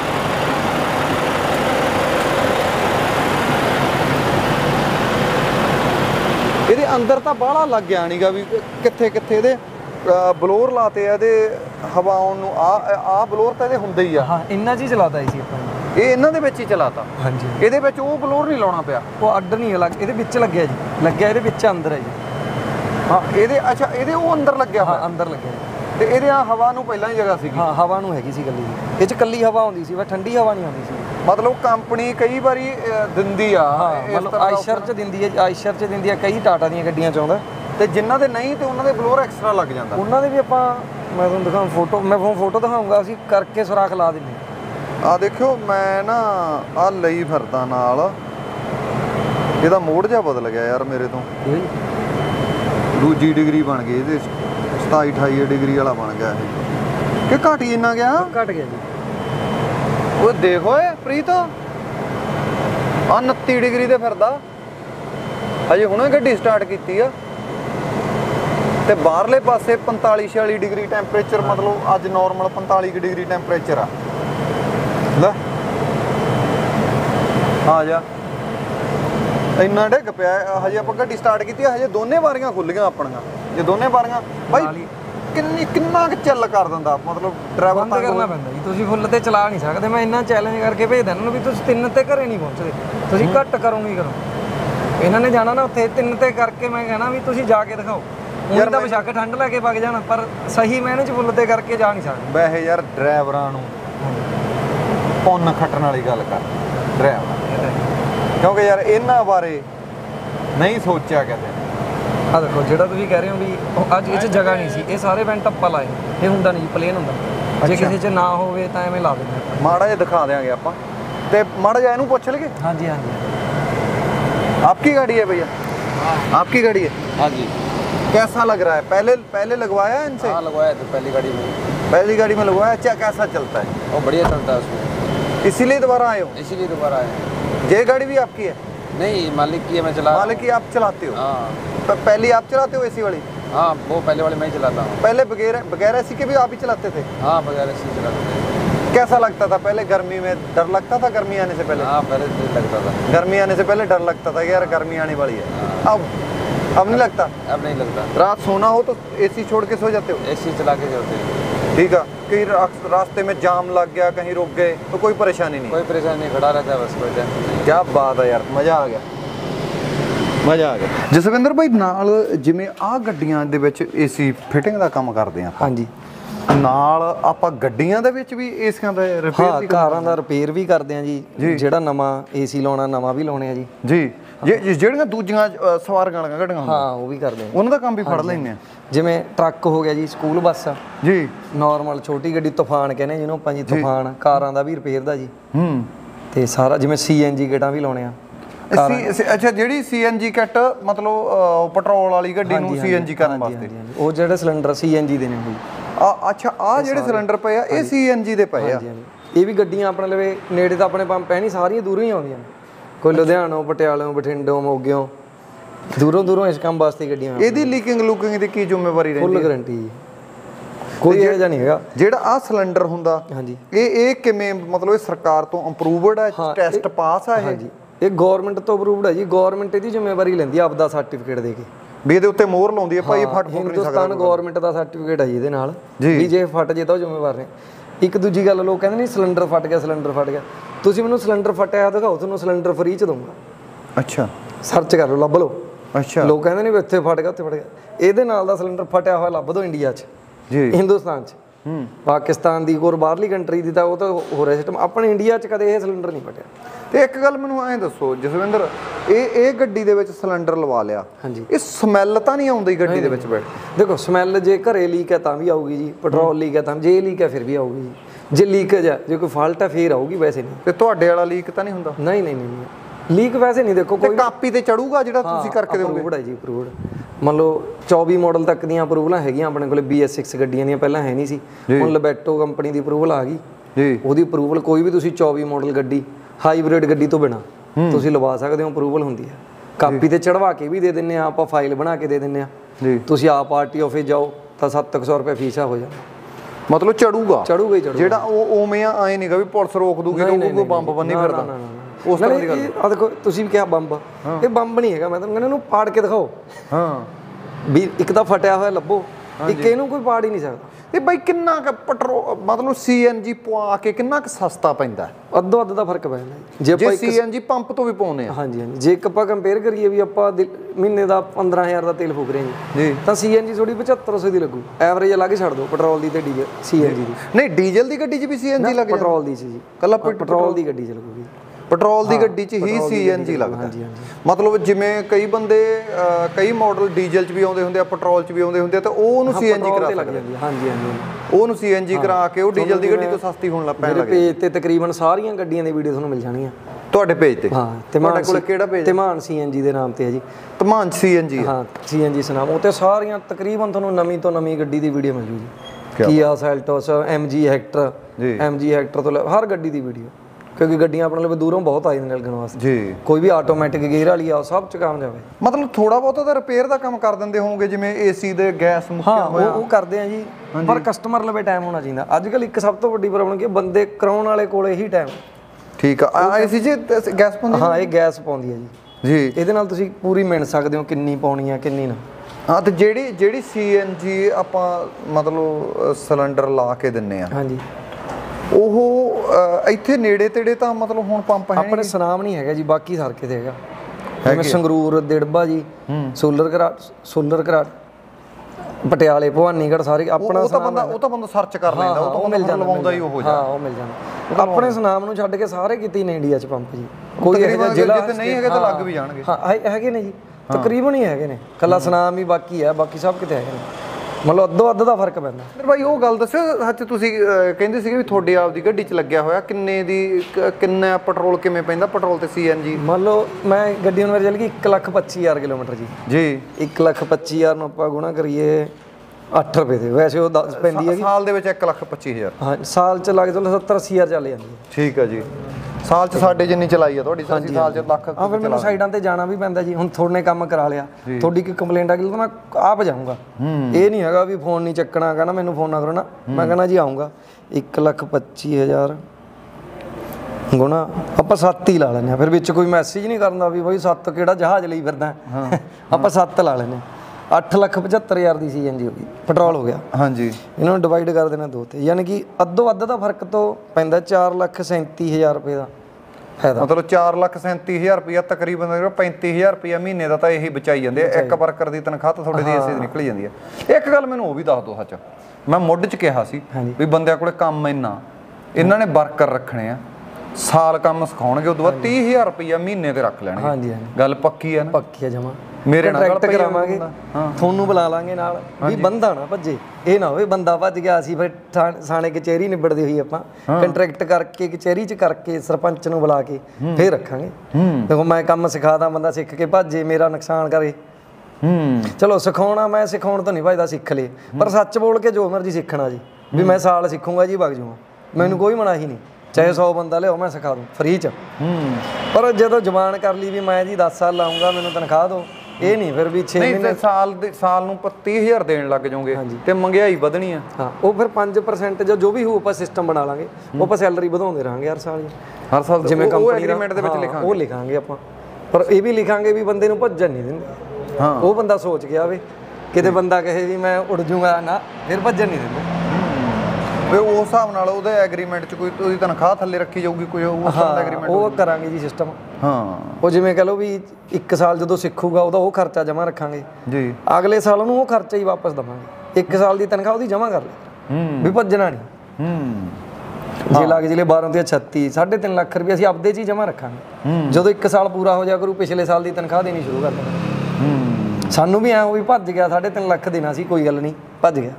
ਇਹਦੇ ਅੰਦਰ ਤਾਂ ਬਾਹਲਾ ਲੱਗ ਗਿਆ ਨਹੀਂਗਾ ਵੀ ਕਿੱਥੇ ਕਿੱਥੇ ਇਹਦੇ ਬਲੋਰ ਲਾਤੇ ਆ, ਇਹਦੇ ਹਵਾ ਆਉਣ ਨੂੰ। ਆ ਆ ਬਲੋਰ ਤਾਂ ਇਹਦੇ ਹੁੰਦੇ ਹੀ ਆ। ਹਾਂ, ਇੰਨਾ ਜੀ ਚਲਾਤਾ ਸੀ ਆਪਾਂ ਨੇ, ਇਹ ਇਹਨਾਂ ਦੇ ਵਿੱਚ ਹੀ ਚਲਾਤਾ। ਹਾਂਜੀ, ਇਹਦੇ ਵਿੱਚ ਉਹ ਬਲੋਰ ਨਹੀਂ ਲਾਉਣਾ ਪਿਆ, ਉਹ ਅੱਡ ਨਹੀਂ ਅਲੱਗ, ਇਹਦੇ ਵਿੱਚ ਲੱਗਿਆ ਜੀ, ਲੱਗਿਆ ਇਹਦੇ ਵਿੱਚ ਅੰਦਰ ਹੈ ਜੀ। ਹਾਂ, ਇਹਦੇ ਅੱਛਾ ਇਹਦੇ ਉਹ ਅੰਦਰ ਲੱਗਿਆ ਹੋਇਆ। ਹਾਂ, ਅੰਦਰ ਲੱਗਿਆ ਤੇ ਇਹਦੇ ਆ ਹਵਾ ਨੂੰ ਪਹਿਲਾਂ ਹੀ ਜਗ੍ਹਾ ਸੀਗੀ। ਹਾਂ, ਹਵਾ ਨੂੰ ਹੈਗੀ ਸੀ ਕੱਲੀ, ਇਹ 'ਚ ਕੱਲੀ ਹਵਾ ਆਉਂਦੀ ਸੀ, ਬਸ ਠੰਡੀ ਹਵਾ ਨਹੀਂ ਆਉਂਦੀ ਸੀ। ਮਤਲਬ ਕੰਪਨੀ ਕਈ ਵਾਰੀ ਦਿੰਦੀ ਆ, ਮਤਲਬ ਆਇਸ਼ਰ 'ਚ ਦਿੰਦੀ ਹੈ, ਆਇਸ਼ਰ 'ਚ ਦਿੰਦੀ ਹੈ, ਕਈ ਟਾਟਾ ਦੀਆਂ ਗੱਡੀਆਂ 'ਚ ਆਉਂਦਾ ਤੇ ਜਿਨ੍ਹਾਂ ਦੇ ਨਹੀਂ ਤੇ ਉਹਨਾਂ ਦੇ ਬਲੋਰ ਐਕਸਟਰਾ ਲੱਗ ਜਾਂਦਾ। ਉਹਨਾਂ ਦੇ ਵੀ ਆਪਾਂ ਮੈਂ ਤੁਹਾਨੂੰ ਦਿਖਾਉਂ ਫੋਟੋ, ਮੈਂ ਤੁਹਾਨੂੰ ਫੋਟੋ ਦਿਖਾਉਂਗਾ, ਅਸੀਂ ਕਰਕੇ ਸੁਰਾਖ ਲਾ ਦਿੰਦੇ ਆ। ਦੇਖਿਓ ਮੈਂ ਨਾ ਆ ਲਈ ਫਿਰਦਾ ਨਾਲ, ਇਹਦਾ ਮੋੜ ਜਿਹਾ ਬਦਲ ਗਿਆ ਯਾਰ ਮੇਰੇ ਤੋਂ। ਦੂਜੀ ਡਿਗਰੀ ਬਣ ਗਈ ਇਹਦੇ, ਸਤਾਈ ਅਠਾਈ ਡਿਗਰੀ ਵਾਲਾ ਬਣ ਗਿਆ ਇਹ, ਕਿ ਘੱਟ ਹੀ ਇੰਨਾ ਗਿਆ? ਘਟ ਗਿਆ ਜੀ। ਉਹ ਦੇਖ ਓਏ ਪ੍ਰੀਤ, ਆ ਉਨੱਤੀ ਡਿਗਰੀ ਤੇ ਫਿਰਦਾ, ਹਜੇ ਹੁਣੇ ਗੱਡੀ ਸਟਾਰਟ ਕੀਤੀ ਆ। ਤੇ ਬਾਹਰਲੇ ਪਾਸੇ ਪੰਤਾਲੀ ਛਿਆਲੀ ਡਿਗਰੀ ਟੈਂਪਰੇਚਰ, ਮਤਲਬ ਅੱਜ ਨਾਰਮਲ ਪੰਤਾਲੀ ਡਿਗਰੀ ਟੈਂਪਰੇਚਰ ਆ। ਲੈ ਆ ਜਾ, ਇੰਨਾ ਡਿੱਗ ਪਿਆ। ਹਜੇ ਆਪਾਂ ਗੱਡੀ ਸਟਾਰਟ ਕੀਤੀ, ਹਜੇ ਦੋਨੇ ਵਾਰੀਆਂ ਖੁੱਲੀਆਂ ਆਪਣੀਆਂ। ਜੇ ਦੋਨੇ ਵਾਰੀਆਂ ਬਾਈ ਕਿੰਨੀ ਕਿੰਨਾ ਕੁ ਚੱਲ ਕਰ ਦਿੰਦਾ, ਮਤਲਬ ਡਰਾਈਵਰ ਬੰਦ ਕਰਨਾ ਪੈਂਦਾ ਜੀ। ਤੁਸੀਂ ਫੁੱਲ ਤੇ ਚਲਾ ਨਹੀਂ ਸਕਦੇ। ਮੈਂ ਇੰਨਾ ਚੈਲੰਜ ਕਰਕੇ ਭੇਜਦਾ ਇਹਨਾਂ ਨੂੰ ਵੀ ਤੁਸੀਂ ਤਿੰਨ ਤੇ ਘਰੇ ਨਹੀਂ ਪਹੁੰਚਦੇ, ਤੁਸੀਂ ਘੱਟ ਕਰੋਗੇ ਕਰੋ। ਇਹਨਾਂ ਨੇ ਜਾਣਾ ਨਾ ਉੱਥੇ ਤਿੰਨ ਤੇ ਕਰਕੇ, ਮੈਂ ਕਹਿਣਾ ਵੀ ਤੁਸੀਂ ਜਾ ਕੇ ਦਿਖਾਓ। ਯਾਰ ਤਾਂ ਬਸ਼ੱਕ ਠੰਡ ਲੈ ਕੇ ਵਗ ਜਾਣਾ, ਪਰ ਸਹੀ ਮੈਨੇ ਚ ਫੁੱਲ ਤੇ ਕਰਕੇ ਜਾ ਨਹੀਂ ਸਕਦੇ। ਵੈਸੇ ਯਾਰ ਡਰਾਈਵਰਾਂ ਨੂੰ ਪੁੰਨ ਖੱਟਣ ਵਾਲੀ ਗੱਲ ਕਰ ਡਰਾਈਵਰ, ਕਿਉਂਕਿ ਯਾਰ ਇਹਨਾਂ ਬਾਰੇ ਨਹੀਂ ਸੋਚਿਆ ਕਿਤੇ। ਆ ਦੇਖੋ ਜਿਹੜਾ ਤੁਸੀਂ ਕਹਿ ਰਹੇ ਹੋ ਵੀ ਅੱਜ ਇਹ 'ਚ ਜਗ੍ਹਾ ਨਹੀਂ ਸੀ, ਇਹ ਸਾਰੇ ਵੈਂਟ ਆਪਾਂ ਲਾਏ। ਇਹ ਹੁੰਦਾ ਨਹੀਂ ਪਲੇਨ ਹੁੰਦਾ, ਜੇ ਕਿਸੇ 'ਚ ਨਾ ਹੋਵੇ ਤਾਂ ਐਵੇਂ ਲਾ ਦਿੰਦੇ। ਮਾੜਾ ਜਿਹਾ ਦਿਖਾ ਦਿਆਂਗੇ ਆਪਾਂ, ਤੇ ਮਾੜਾ ਜਿਹਾ ਇਹਨੂੰ ਪੁੱਛ ਲਈਏ। ਹਾਂਜੀ ਹਾਂਜੀ। आपकी गाड़ी है भैया? हाँ आपकी गाड़ी है। हाँ जी। कैसा लग रहा है? पहले पहले लगवाया है इनसे? हाँ लगवाया था पहली गाड़ी में। पहली गाड़ी में लगवाया, क्या कैसा चलता है? वो बढ़िया चलता है उसमें, इसीलिए दोबारा आए हो? इसीलिए दोबारा आए। ये गाड़ी भी आपकी है? नहीं मालिक की है, मैं चला। मालिक की आप चलाते हो? हाँ। पहली आप चलाते हो एसी वाली? हाँ वो पहले वाली मैं ही चलाता हूँ। पहले बगैर बगैर एसी के भी आप ही चलाते थे? हाँ बगैर एसी चलाते थे। कैसा लगता था पहले? गर्मी में डर लगता था? गर्मी आने से पहले? हाँ पहले डर लगता था। गर्मी आने से पहले डर लगता था कि यार गर्मी आने वाली है। अब अब नहीं लगता? अब नहीं लगता। रात सोना हो तो एसी छोड़ के सो जाते हो? एसी चला के चलते हैं। ठीक है। कहीं रास्ते में जाम लग गया, कहीं रुक गए तो कोई परेशानी नहीं? कोई परेशानी नहीं, खड़ा रहता है बस, कोई टेंशन नहीं। क्या बात है यार, मज़ा आ गया, ਮਜ਼ਾ ਆ ਗਿਆ। ਜਸਵਿੰਦਰ ਭਾਈ ਨਾਲ ਜਿਵੇਂ ਆਹ ਗੱਡੀਆਂ ਦੇ ਵਿੱਚ ਏਸੀ ਫਿਟਿੰਗ ਦਾ ਕੰਮ ਕਰਦੇ ਆ। ਹਾਂਜੀ। ਨਾਲ ਆਪਾਂ ਗੱਡੀਆਂ ਦੇ ਵਿੱਚ ਵੀ ਏਸੀਆਂ ਦਾ ਰਿਪੇਅਰ ਹਾਂ, ਕਾਰਾਂ ਦਾ ਰਿਪੇਅਰ ਵੀ ਕਰਦੇ ਆ ਜੀ। ਜਿਹੜਾ ਨਵਾਂ ਏਸੀ ਲਾਉਣਾ ਨਵਾਂ ਵੀ ਲਾਉਣੇ ਆ ਜੀ। ਜੀ ਜੇ ਜਿਹੜੀਆਂ ਦੂਜੀਆਂ ਸਵਾਰੀਆਂ ਵਾਲੀਆਂ ਗੱਡੀਆਂ ਹਾਂ ਉਹ ਵੀ ਕਰਦੇ ਆ, ਉਹਨਾਂ ਦਾ ਕੰਮ ਵੀ ਫੜ ਲੈਂਦੇ ਆ। ਜਿਵੇਂ ਟਰੱਕ ਹੋ ਗਿਆ ਜੀ, ਸਕੂਲ ਬੱਸ ਜੀ, ਨਾਰਮਲ ਛੋਟੀ ਗੱਡੀ ਤੂਫਾਨ ਕਹਿੰਦੇ ਜਿਹਨੂੰ ਆਪਾਂ ਜੀ, ਤੂਫਾਨ ਕਾਰਾਂ ਦਾ ਵੀ ਰਿਪੇਅਰ ਦਾ ਜੀ। ਹੂੰ। ਤੇ ਸਾਰਾ ਜਿਵੇਂ ਸੀ ਐਨ ਜੀ ਗੇਟਾਂ ਵੀ ਲਾਉਣੇ ਆ। ਅੱਛਾ, ਜਿਹੜੀ ਸੀ ਐਨ ਜੀ ਕਿੱਟ ਮਤਲਬ ਪੈਟਰੋਲ ਵਾਲੀ ਗੱਡੀ ਨੂੰ ਸੀ ਐਨ ਜੀ ਕਰਨ ਵਾਸਤੇ, ਉਹ ਜਿਹੜੇ ਸਿਲੰਡਰ ਸੀ ਐਨ ਜੀ ਦੇ ਨੇ ਹੋਈ। ਆ ਅੱਛਾ, ਆ ਜਿਹੜੇ ਸਿਲੰਡਰ ਪਏ ਆ ਇਹ ਸੀ ਐਨ ਜੀ ਦੇ ਪਏ ਆ। ਇਹ ਵੀ ਗੱਡੀਆਂ ਆਪਣੇ ਲਵੇ ਨੇੜੇ ਤਾਂ ਆਪਣੇ ਪੰਪ ਹੈ ਨਹੀਂ, ਸਾਰੀਆਂ ਦੂਰੋਂ ਹੀ ਆਉਂਦੀਆਂ ਨੇ। ਕੋਈ ਲੁਧਿਆਣੋਂ, ਪਟਿਆਲੋਂ, ਬਠਿੰਡੋਂ, ਮੋਗਿਓਂ, ਦੂਰੋਂ ਦੂਰੋਂ ਇਸ ਕੰਮ ਵਾਸਤੇ ਗੱਡੀਆਂ। ਇਹਦੀ ਲੀਕਿੰਗ ਲੂਕਿੰਗ ਦੀ ਕੀ ਜ਼ਿੰਮੇਵਾਰੀ ਰਹਿੰਦੀ? ਫੁੱਲ ਗਾਰੰਟੀ ਜੀ, ਕੋਈ ਇਹੋ ਜਿਹਾ ਨਹੀਂ ਹੈਗਾ। ਜਿਹੜਾ ਆ ਸਿਲੰਡਰ ਹੁੰਦਾ, ਹਾਂਜੀ, ਇਹ ਇਹ ਕਿਵੇਂ ਮਤਲਬ ਇਹ ਸਰਕਾਰ ਤੋਂ ਅਪਰੂਵਡ ਹੈ, ਟੈਸਟ ਪਾਸ ਆ ਇਹ? ਹਾਂਜੀ, ਇਹ ਗਵਰਨਮੈਂਟ ਤੋਂ ਅਪਰੂਵਡ ਹੈ ਜੀ। ਗਵਰਨਮੈਂਟ ਇਹਦੀ ਜ਼ਿੰਮੇਵਾਰੀ ਲੈਂਦੀ ਆ ਆਪਦਾ ਸਰਟੀਫਿਕੇਟ ਦੇ ਕੇ, ਵੀ ਇਹਦੇ ਉੱਤੇ ਮੋਹਰ ਲਾਉਂਦੀ ਹੈ ਭਾਈ ਫਟ ਫੁੱਟ ਨਹੀਂ ਸਕਦਾ। ਹਿੰਦੁਸਤਾਨ ਗਵਰਨਮੈਂਟ ਦਾ ਸਰਟੀਫਿਕੇਟ ਹੈ ਜੀ ਇਹਦੇ ਨਾਲ, ਵੀ ਜੇ ਫਟ ਜੇ ਤਾਂ ਉਹ ਜ਼ਿੰਮੇਵਾਰ ਨੇ। ਇੱਕ ਦੂਜੀ ਗੱਲ, ਲੋਕ ਕਹਿੰਦੇ ਨਹੀਂ ਸਿਲੰਡਰ ਫਟ ਗਿਆ, ਸਿਲੰਡਰ ਫਟ ਗਿਆ। ਤੁਸੀਂ ਮੈਨੂੰ ਸਿਲੰਡਰ ਫਟਿਆ ਦਿਖਾਓ, ਤੁਹਾਨੂੰ ਸਿਲੰਡਰ ਫ੍ਰੀ ਚ ਦਊਂਗਾ। ਅੱਛਾ, ਸਰਚ ਕਰ ਲਓ, ਲੱਭ ਲਓ। ਅੱਛਾ, ਲੋਕ ਕਹਿੰਦੇ ਨੇ ਵੀ ਇੱਥੇ ਫਟ ਗਿਆ, ਉੱਥੇ ਫਟ ਗਿਆ। ਇਹਦੇ ਨਾਲ ਦਾ ਸਿਲੰਡਰ ਫਟਿਆ ਹੋਇਆ ਲੱਭ ਦਿਓ ਇੰਡੀਆ 'ਚ, ਜੀ, ਹਿੰਦੁਸਤਾਨ 'ਚ। ਹੂੰ, ਪਾਕਿਸਤਾਨ ਦੀ ਹੋਰ ਬਾਹਰਲੀ ਕੰਟਰੀ ਦੀ ਤਾਂ ਉਹ ਤਾਂ ਹੋ ਰਿਹਾ ਸਿਸਟਮ। ਆਪਣੇ ਇੰਡੀਆ 'ਚ ਕਦੇ ਇਹ ਸਿਲੰਡਰ ਨਹੀਂ ਫਟਿਆ। ਤੇ ਇੱਕ ਗੱਲ ਮੈਨੂੰ ਐਂ ਦੱਸੋ ਜਸਵਿੰਦਰ, ਇਹ ਇਹ ਗੱਡੀ ਦੇ ਵਿੱਚ ਸਿਲੰਡਰ ਲਵਾ ਲਿਆ, ਹਾਂਜੀ, ਇਹ ਸਮੈਲ ਤਾਂ ਨਹੀਂ ਆਉਂਦੀ ਗੱਡੀ ਦੇ ਵਿੱਚ ਬੈਠ? ਦੇਖੋ ਸਮੈਲ ਜੇ ਘਰੇ ਲੀਕ ਹੈ ਤਾਂ ਵੀ ਆਊਗੀ ਜੀ, ਪੈਟਰੋਲ ਲੀਕ ਹੈ ਤਾਂ, ਜੇ ਲੀਕ ਹੈ ਫਿਰ ਵੀ ਆਊਗੀ ਜੀ। ਜੇ ਲੀਕੇਜ ਹੈ, ਜੇ ਕੋਈ ਫਾਲਟ ਹੈ ਫਿਰ ਆਊਗੀ, ਵੈਸੇ ਨਹੀਂ। ਤੇ ਤੁਹਾਡੇ ਵਾਲਾ ਲੀਕ ਤਾਂ ਨਹੀਂ ਹੁੰਦਾ? ਨਹੀਂ ਨਹੀਂ ਨਹੀਂ, ਲੀਕ ਵੈਸੇ ਨਹੀਂ। ਦੇਖੋ ਕੋਈ ਕਾਪੀ ਤੇ ਚੜੂਗਾ ਜਿਹੜਾ ਤੁਸੀਂ ਕਰਕੇ ਦਿਓਗੇ? ਅਪਰੂਵਡ ਹੈ ਜੀ, ਅਪਰੂਵਡ। ਮੰਨ ਲਓ ਚੌਵੀ ਮਾਡਲ ਤੱਕ ਦੀਆਂ ਅਪਰੂਵਲਾਂ ਹੈਗੀਆਂ ਆਪਣੇ ਕੋਲੇ। ਬੀ ਐਸ ਸਿਕਸ ਗੱਡੀਆਂ ਦੀਆਂ ਪਹਿਲਾਂ ਹੈ ਨਹੀਂ ਸੀ, ਹੁਣ ਲਬੈਟੋ ਕੰਪਨੀ ਦੀ ਅਪਰੂਵਲ ਆ ਗਈ ਜੀ। ਉਹਦੀ ਅਪਰੂਵਲ ਕੋਈ ਵੀ ਤੁਸੀਂ ਚੌਵੀ ਮਾਡਲ ਗੱਡੀ ਹਾਈਬ੍ਰਿਡ ਗੱਡੀ ਤੋਂ ਬਿਨਾ ਤੁਸੀਂ ਲਵਾ ਸਕਦੇ ਹੋ, ਅਪਰੂਵਲ ਹੁੰਦੀ ਹੈ। ਕਾਪੀ ਤੇ ਚੜਵਾ ਕੇ ਵੀ ਦੇ ਦਿੰਨੇ ਆ ਆਪਾਂ, ਫਾਈਲ ਬਣਾ ਕੇ ਦੇ ਦਿੰਨੇ ਆ ਜੀ। ਤੁਸੀਂ ਆਪ ਆਰਟੀ ਆਫਿਸ ਜਾਓ ਤਾਂ ਸੱਤ ਸੌ ਰੁਪਏ ਫੀਸ ਆ ਹੋ ਜਾਂਦਾ। ਮਤਲਬ ਚੜੂਗਾ ਚੜੂਗਾ ਹੀ ਚੜੂਗਾ, ਜਿਹੜਾ ਉਹ ਉਵੇਂ ਆਏ ਨਹੀਂਗਾ ਵੀ ਪੁਲਿਸ ਰੋਕ ਦੂਗੀ ਤੇ ਉਹ ਬੰਬ ਬੰਨੀ ਫਿਰਦਾ ਉਸ ਤਰ੍ਹਾਂ ਦੀ ਗੱਲ। ਆ ਦੇਖੋ ਤੁਸੀਂ ਵੀ ਕਿਹਾ ਬੰਬ, ਇਹ ਬੰਬ ਨਹੀਂ ਹੈਗਾ। ਮੈਂ ਤੁਹਾਨੂੰ ਕਹਿੰਦਾ ਇਹਨੂੰ ਪਾੜ ਕੇ ਦਿਖਾਓ। ਹਾਂ, ਵੀ ਇੱਕ ਤਾਂ ਫਟਿਆ ਹੋਇਆ ਲੱਭੋ, ਇੱਕ ਇਹਨੂੰ ਕੋਈ ਪਾੜ ਹੀ ਨਹੀਂ ਸਕਦਾ। ਇਹ ਬਾਈ ਕਿੰਨਾ ਕੁ ਪੈਟਰੋਲ ਮਤਲਬ ਸੀ ਐਨ ਜੀ ਪਵਾ ਕੇ ਕਿੰਨਾ ਕੁ ਸਸਤਾ ਪੈਂਦਾ? ਅੱਧੋ ਅੱਧ ਦਾ ਫਰਕ ਪੈ ਜਾਂਦਾ ਜੇ ਆਪਾਂ ਸੀ ਐਨ ਜੀ ਪੰਪ ਤੋਂ ਵੀ ਪਾਉਂਦੇ ਆ। ਹਾਂਜੀ ਹਾਂਜੀ, ਜੇ ਇੱਕ ਆਪਾਂ ਕੰਪੇਅਰ ਕਰੀਏ ਵੀ ਆਪਾਂ ਮਹੀਨੇ ਦਾ ਪੰਦਰਾਂ ਹਜ਼ਾਰ ਦਾ ਤੇਲ ਫੂਕ ਰਹੇ ਜੀ, ਤਾਂ ਸੀ ਐਨ ਜੀ ਥੋੜੀ ਪਝੱਤਰ ਸੌ ਦੀ ਲੱਗੂ। ਐਵਰੇਜ ਅਲੱਗ ਹੀ ਛੱਡ ਦਿਓ ਪੈਟਰੋਲ ਦੀ ਤੇ ਡੀਜ਼ਲ ਸੀ ਐਨ ਜੀ ਦੀ। ਨਹੀਂ, ਡੀਜ਼ਲ ਦੀ ਗੱਡੀ 'ਚ ਵੀ ਸੀ ਐਨ ਜੀ ਲੱਗ ਜਾਂਦਾ? ਪੈਟਰੋਲ ਦੀ ਸੀ ਜੀ, ਕੱਲਾ ਪੈਟਰੋਲ ਦੀ ਗੱਡੀ 'ਚ ਲੱਗੂਗੀ। ਪੈਟਰੋਲ ਦੀ ਗੱਡੀ 'ਚ ਹੀ ਸੀਐਨਜੀ ਲੱਗਦਾ। ਮਤਲਬ ਜਿਵੇਂ ਕਈ ਬੰਦੇ ਕਈ ਮਾਡਲ ਡੀਜ਼ਲ 'ਚ ਵੀ ਆਉਂਦੇ ਹੁੰਦੇ ਆ, ਪੈਟਰੋਲ 'ਚ ਵੀ ਆਉਂਦੇ ਹੁੰਦੇ ਆ, ਤਾਂ ਉਹ ਉਹਨੂੰ ਸੀਐਨਜੀ ਕਰਾ ਸਕਦੇ। ਹਾਂਜੀ ਹਾਂਜੀ ਉਹਨੂੰ ਸੀਐਨਜੀ ਕਰਾ ਕੇ ਉਹ ਡੀਜ਼ਲ ਦੀ ਗੱਡੀ ਤੋਂ ਸਸਤੀ ਹੋਣ ਲੱਗ ਪੈਣ ਲੱਗ ਪੇਜ ਤੇ ਤਕਰੀਬਨ ਸਾਰੀਆਂ ਗੱਡੀਆਂ ਦੀ ਵੀਡੀਓ ਤੁਹਾਨੂੰ ਮਿਲ ਜਾਣਗੀਆਂ ਤੁਹਾਡੇ ਪੇਜ ਤੇ। ਹਾਂ ਤੁਹਾਡੇ ਕੋਲ ਕਿਹੜਾ ਪੇਜ? ਧਮਾਨ ਸੀਐਨਜੀ ਦੇ ਨਾਮ ਤੇ ਹੈ ਜੀ। ਧਮਾਨ ਸੀਐਨਜੀ? ਹਾਂ ਸੀਐਨਜੀ ਸਨਾਮ, ਉਹ ਤੇ ਸਾਰੀਆਂ ਤਕਰੀਬਨ ਤੁਹਾਨੂੰ ਨਵੀਂ ਤੋਂ ਨਵੀਂ ਗੱਡੀ ਦੀ ਵੀਡੀਓ ਮਿਲ ਜੂ ਜੀ। Kia Seltos, MG Hector, MG Hector ਤੋਂ ਹਰ ਗੱਡੀ ਦੀ ਵੀਡੀਓ, ਕਿਉਂਕਿ ਗੱਡੀਆਂ ਆਪਣੇ ਲਈ ਦੂਰੋਂ ਬਹੁਤ ਆ ਜਾਂਦੀਆਂ ਲੱਗਣ ਵਾਸਤੇ ਜੀ। ਕੋਈ ਵੀ ਆਟੋਮੈਟਿਕ ਗੇਅਰ ਵਾਲੀ ਆ ਸਭ ਚ ਕੰਮ ਜਾਵੇ। ਮਤਲਬ ਥੋੜਾ ਬਹੁਤਾ ਤਾਂ ਰਿਪੇਅਰ ਦਾ ਕੰਮ ਕਰ ਦਿੰਦੇ ਹੋਵੋਗੇ, ਜਿਵੇਂ ਏਸੀ ਦੇ ਗੈਸ ਮੁੱਕਿਆ ਹੋਇਆ? ਉਹ ਕਰਦੇ ਆ ਜੀ, ਪਰ ਕਸਟਮਰ ਲਵੇ ਟਾਈਮ ਹੋਣਾ ਚਾਹੀਦਾ। ਅੱਜ ਕੱਲ ਇੱਕ ਸਭ ਤੋਂ ਵੱਡੀ ਪ੍ਰੋਬਲਮ ਕੀ, ਬੰਦੇ ਕਰਾਉਣ ਵਾਲੇ ਕੋਲੇ ਹੀ ਟਾਈਮ। ਠੀਕ ਆ। ਏਸੀ ਜੀ ਗੈਸ ਪਾਉਂਦੀ? ਹਾਂ ਇਹ ਗੈਸ ਪਾਉਂਦੀ ਹੈ ਜੀ ਜੀ। ਇਹਦੇ ਨਾਲ ਤੁਸੀਂ ਪੂਰੀ ਮਿਣ ਸਕਦੇ ਹੋ ਕਿੰਨੀ ਪਾਉਣੀ ਆ ਕਿੰਨੀ ਨਾ। ਹਾਂ ਤੇ ਜਿਹੜੀ ਜਿਹੜੀ ਸੀਐਨਜੀ ਆਪਾਂ ਮਤਲਬ ਸਿਲੰਡਰ ਲਾ ਕੇ ਦਿੰਨੇ ਆ, ਹਾਂਜੀ, ਉਹ ਇੱਥੇ ਨੇੜੇ ਤੇੜੇ ਤਾਂ ਮਤਲਬ ਹੁਣ ਪੰਪ ਹੈ ਆਪਣੇ ਸਨਾਮ ਨਹੀਂ ਹੈਗਾ ਜੀ, ਬਾਕੀ ਸਰ ਕਿਤੇ ਹੈਗਾ, ਜਿਵੇਂ ਸੰਗਰੂਰ, ਦਿੜਬਾ ਜੀ, ਸੋਲਰ ਘਰਾਟ, ਸੋਲਰ ਘਰਾਟ, ਪਟਿਆਲੇ, ਭਵਾਨੀਗੜ੍ਹ, ਸਾਰੇ ਆਪਣਾ ਉਹ ਤਾਂ ਬੰਦਾ ਉਹ ਤਾਂ ਬੰਦਾ ਸਰਚ ਕਰ ਲੈਂਦਾ, ਉਹ ਤਾਂ ਮਿਲ ਜਾਂਦਾ, ਲਵਾਉਂਦਾ ਹੀ ਉਹ। ਹਾਂ ਉਹ ਮਿਲ ਜਾਂਦਾ। ਆਪਣੇ ਸਨਾਮ ਨੂੰ ਛੱਡ ਕੇ ਸਾਰੇ ਕਿਤੇ ਨੇ ਇੰਡੀਆ 'ਚ ਪੰਪ ਜੀ। ਕੋਈ ਇਹੋ ਜ਼ਿਲ੍ਹਾ ਜਿੱਥੇ ਨਹੀਂ ਹੈਗੇ ਤਾਂ ਲੱਗ ਵੀ ਜਾਣਗੇ। ਹਾਂ ਹੈਗੇ ਨੇ ਜੀ, ਤਕਰੀਬਨ ਹੀ ਹੈਗੇ ਨੇ, ਕੱਲਾ ਸਨਾਮ ਹੀ ਬਾਕੀ ਹੈ, ਬਾਕੀ ਸਭ ਕਿਤੇ ਹੈਗੇ ਨੇ। ਮਤਲਬ ਅੱਧੋ ਅੱਧ ਦਾ ਫਰਕ ਪੈਂਦਾ। ਫਿਰ ਭਾਈ ਉਹ ਗੱਲ ਦੱਸਿਓ ਸੱਚ, ਤੁਸੀਂ ਕਹਿੰਦੇ ਸੀਗੇ ਵੀ ਤੁਹਾਡੇ ਆਪ ਦੀ ਗੱਡੀ 'ਚ ਲੱਗਿਆ ਹੋਇਆ, ਕਿੰਨੇ ਦੀ ਕਿੰਨਾ ਪੈਟਰੋਲ ਕਿਵੇਂ ਪੈਂਦਾ ਪੈਟਰੋਲ ਤੇ ਸੀਐਨਜੀ? ਮੰਨ ਲਓ ਮੈਂ ਗੱਡੀ ਉਹਨਾਂ ਚੱਲ ਗਈ ਇੱਕ ਲੱਖ ਪੱਚੀ ਹਜ਼ਾਰ ਕਿਲੋਮੀਟਰ ਜੀ। ਜੀ ਇੱਕ ਲੱਖ ਪੱਚੀ ਹਜ਼ਾਰ ਨੂੰ ਆਪਾਂ ਗੁਣਾ ਕਰੀਏ ਅੱਠ ਰੁਪਏ ਦੇ, ਵੈਸੇ ਉਹ ਦਸ ਪੈਂਦੀ ਹੈ ਸਾਲ ਦੇ ਵਿੱਚ ਇੱਕ ਲੱਖ ਪੱਚੀ ਹਜ਼ਾਰ। ਹਾਂ ਸਾਲ 'ਚ ਲੱਗ ਚੱਲ ਸੱਤਰ ਅੱਸੀ ਹਜ਼ਾਰ ਚੱਲ ਜਾਂਦੀ ਹੈ। ਠੀਕ ਹੈ ਜੀ। ਸਾਲ 'ਚ ਸਾਡੇ ਜਿੰਨੀ ਚਲਾਈ ਆ ਤੁਹਾਡੀ? ਸਾਲ 'ਚ ਲੱਖ। ਹਾਂ ਫਿਰ ਮੈਨੂੰ ਸਾਈਡਾਂ ਤੇ ਜਾਣਾ ਵੀ ਪੈਂਦਾ ਜੀ। ਹੁਣ ਤੁਹਾਡੇ ਨੇ ਕੰਮ ਕਰਾ ਲਿਆ, ਤੁਹਾਡੀ ਕੋਈ ਕੰਪਲੇਂਟ ਆ ਗਈ ਤਾਂ ਮੈਂ ਆਪ ਜਾਊਂਗਾ। ਇਹ ਨਹੀਂ ਹੈਗਾ ਵੀ ਫੋਨ ਨਹੀਂ ਚੱਕਣਾ, ਕਹਿੰਦਾ ਮੈਨੂੰ ਫੋਨ ਨਾ ਕਰੋ ਨਾ, ਮੈਂ ਕਹਿੰਦਾ ਜੀ ਆਊਂਗਾ। ਇੱਕ ਲੱਖ ਪੱਚੀ ਹਜ਼ਾਰ ਗੁਣਾ ਆਪਾਂ ਸੱਤ ਹੀ ਲਾ ਲੈਂਦੇ ਹਾਂ, ਫਿਰ ਵਿੱਚ ਕੋਈ ਮੈਸੇਜ ਨਹੀਂ ਕਰਦਾ ਵੀ ਬਈ ਸੱਤ ਕਿਹੜਾ ਜਹਾਜ਼ ਲਈ ਫਿਰਦਾ, ਆਪਾਂ ਸੱਤ ਲਾ ਲੈਂਦੇ। ਅੱਠ ਲੱਖ ਪਝੱਤਰ ਹਜ਼ਾਰ ਦੀ ਸੀਐਨਜੀ ਹੋ ਗਈ, ਪੈਟਰੋਲ ਹੋ ਗਿਆ। ਹਾਂਜੀ ਇਹਨਾਂ ਨੂੰ ਡਿਵਾਈਡ ਕਰ ਦੇਣਾ ਦੋ ਤੇ, ਯਾਨੀ ਕਿ ਅੱਧੋ ਅੱਧ ਦਾ ਫਰਕ ਤੋਂ ਪੈਂਦਾ ਚਾਰ ਲੱਖ ਸੈਂਤੀ ਹਜ਼ਾਰ ਰੁਪਏ ਦਾ ਫਾਇਦਾ। ਮਤਲਬ ਚਾਰ ਲੱਖ ਸੈਂਤੀ ਹਜ਼ਾਰ ਰੁਪਇਆ ਤਕਰੀਬਨ ਪੈਂਤੀ ਹਜ਼ਾਰ ਰੁਪਇਆ ਮਹੀਨੇ ਦਾ ਤਾਂ ਇਹੀ ਬਚਾਈ ਜਾਂਦੇ ਆ। ਇੱਕ ਵਰਕਰ ਦੀ ਤਨਖਾਹ ਤਾਂ ਤੁਹਾਡੇ ਦੀ ਇਸੇ ਦੀ ਨਿਕਲ ਜਾਂਦੀ ਆ। ਇੱਕ ਗੱਲ ਮੈਨੂੰ ਉਹ ਵੀ ਦੱਸ ਦਿਓ ਸੱਚ, ਮੈਂ ਮੁੱਢ 'ਚ ਕਿਹਾ ਸੀ ਵੀ ਬੰਦਿਆਂ ਕੋਲੇ ਕੰਮ ਇੰਨਾ, ਇਹਨਾਂ ਨੇ ਵਰਕਰ ਰੱਖਣੇ ਆ, ਸਾਲ ਕੰਮ ਸਿਖਾਉਣਗੇ, ਉਦੋਂ ਬਾਅਦ ਤੀਹ ਹਜ਼ਾਰ ਰੁਪਇਆ ਮਹੀਨੇ ਤੇ ਰੱਖ ਲੈਣਗੇ। ਹਾਂਜੀ ਹਾਂਜੀ ਗੱਲ ਪੱਕੀ ਆ ਨਾ? ਪੱਕੀ ਆ ਜਮਾ। ਮੇਰੇ ਨਾਲ ਕੰਟਰੈਕਟ ਕਰਾਵਾਂਗੇ, ਤੁਹਾਨੂੰ ਬੁਲਾ ਲਾਂਗੇ ਨਾਲ, ਵੀ ਬੰਦਾ ਨਾ ਭੱਜੇ। ਇਹ ਨਾ ਹੋਵੇ ਬੰਦਾ ਭੱਜ ਗਿਆ ਅਸੀਂ ਫਿਰ ਥਾਣੇ ਕਚਹਿਰੀ ਨਿਬੜਦੀ ਹੋਈ ਆਪਾਂ ਕੰਟਰੈਕਟ ਕਰਕੇ ਕਚਹਿਰੀ 'ਚ ਕਰਕੇ ਸਰਪੰਚ ਨੂੰ ਬੁਲਾ ਕੇ ਫੇਰ ਰੱਖਾਂਗੇ। ਦੇਖੋ ਮੈਂ ਕੰਮ ਸਿਖਾਦਾ, ਬੰਦਾ ਸਿੱਖ ਕੇ ਭੱਜੇ, ਮੇਰਾ ਨੁਕਸਾਨ ਕਰੇ। ਚਲੋ ਸਿਖਾਉਣਾ, ਮੈਂ ਸਿਖਾਉਣ ਤੋਂ ਨਹੀਂ ਭੱਜਦਾ, ਸਿੱਖ ਲੇ, ਪਰ ਸੱਚ ਬੋਲ ਕੇ ਜੋ ਮਰਜ਼ੀ ਸਿੱਖਣਾ ਜੀ, ਵੀ ਮੈਂ ਸਾਲ ਸਿੱਖੂੰਗਾ ਜੀ ਵਗ ਜਾਊਂਗਾ, ਮੈਨੂੰ ਕੋਈ ਮਨਾਹੀ ਨਹੀਂ। ਚਾਹੇ ਸੌ ਬੰਦਾ ਲਿਆਓ ਮੈਂ ਸਿਖਾ ਦੂੰ ਫ੍ਰੀ 'ਚ। ਪਰ ਜਦੋਂ ਜ਼ਬਾਨ ਕਰ ਲਈ ਵੀ ਮੈਂ ਜੀ ਦਸ ਸਾਲ ਲਾਊਂਗਾ, ਮੈਨੂੰ ਤਨਖਾਹ ਦਿਓ, ਇਹ ਨਹੀਂ ਫਿਰ ਵੀ ਛੇ ਮਹੀਨੇ ਸਾਲ ਦੇ ਸਾਲ ਨੂੰ ਤੀਹ ਹਜ਼ਾਰ ਦੇਣ ਲੱਗ ਜਾਓਗੇ ਤੇ ਮਹਿੰਗਾਈ ਵਧਣੀ ਆ। ਹਾਂ ਉਹ ਫਿਰ ਪੰਜ ਪਰਸੈਂਟ ਜਾਂ ਜੋ ਵੀ ਹੋਊ ਆਪਾਂ ਸਿਸਟਮ ਬਣਾ ਲਾਂਗੇ, ਉਹ ਆਪਾਂ ਸੈਲਰੀ ਵਧਾਉਂਦੇ ਰਹਾਂਗੇ ਹਰ ਸਾਲ ਜੀ। ਹਰ ਸਾਲ ਜਿਵੇਂ ਕੰਪਨੀ ਐਗਰੀਮੈਂਟ ਦੇ ਵਿੱਚ ਲਿਖਾਂਗੇ, ਉਹ ਲਿਖਾਂਗੇ ਆਪਾਂ। ਪਰ ਇਹ ਵੀ ਲਿਖਾਂਗੇ ਵੀ ਬੰਦੇ ਨੂੰ ਭੱਜਣ ਨਹੀਂ ਦਿੰਦੇ। ਹਾਂ ਉਹ ਬੰਦਾ ਸੋਚ ਗਿਆ ਵੇ, ਕਿਤੇ ਬੰਦਾ ਕਹੇ ਵੀ ਮੈਂ ਉੜ ਜੂਗਾ ਨਾ, ਫਿਰ ਭੱਜਣ ਨਹੀਂ ਦਿੰਦੇ। ਫਿਰ ਉਸ ਹਿਸਾਬ ਨਾਲ ਉਹਦੇ ਐਗਰੀਮੈਂਟ 'ਚ ਕੋਈ ਉਹਦੀ ਤਨਖਾਹ ਥੱਲੇ ਰੱਖੀ ਜਾਊਗੀ, ਕੋਈ ਉਸ ਹਿਸਾਬ ਦਾ ਐਗਰੀਮੈਂਟ ਉਹ ਕਰਾਂਗੇ ਜੀ ਸਿਸਟਮ। ਹਾਂ ਉਹ ਜਿਵੇਂ ਕਹ ਲਓ ਵੀ ਇੱਕ ਸਾਲ ਜਦੋਂ ਸਿੱਖੂਗਾ ਉਹਦਾ ਉਹ ਖਰਚਾ ਜਮ੍ਹਾਂ ਰੱਖਾਂਗੇ ਜੀ, ਅਗਲੇ ਸਾਲ ਉਹਨੂੰ ਉਹ ਖਰਚਾ ਹੀ ਵਾਪਸ ਦੇਵਾਂਗੇ। ਇੱਕ ਸਾਲ ਦੀ ਤਨਖਾਹ ਉਹਦੀ ਜਮ੍ਹਾਂ ਕਰ ਲੈ, ਵੀ ਭੱਜਣਾ ਨਹੀਂ। ਜੇ ਲੱਗ ਜਿਲੇ ਬਾਰਾਂ ਤੇ ਛੱਤੀ, ਸਾਢੇ ਤਿੰਨ ਲੱਖ ਰੁਪਏ ਅਸੀਂ ਆਪਦੇ 'ਚ ਹੀ ਜਮ੍ਹਾਂ ਰੱਖਾਂਗੇ। ਜਦੋਂ ਇੱਕ ਸਾਲ ਪੂਰਾ ਹੋ ਜਾ ਕਰੂ, ਪਿਛਲੇ ਸਾਲ ਦੀ ਤਨਖਾਹ ਦੇਣੀ ਸ਼ੁਰੂ ਕਰ ਦੇਵਾਂਗੇ। ਸਾਨੂੰ ਵੀ ਐਂ ਉਹ ਵੀ ਭੱਜ ਗਿਆ, ਸਾਢੇ ਤਿੰਨ ਲੱਖ ਦੇਣਾ ਸੀ, ਕੋਈ ਗੱਲ ਨਹੀਂ ਭੱਜ ਗਿਆ,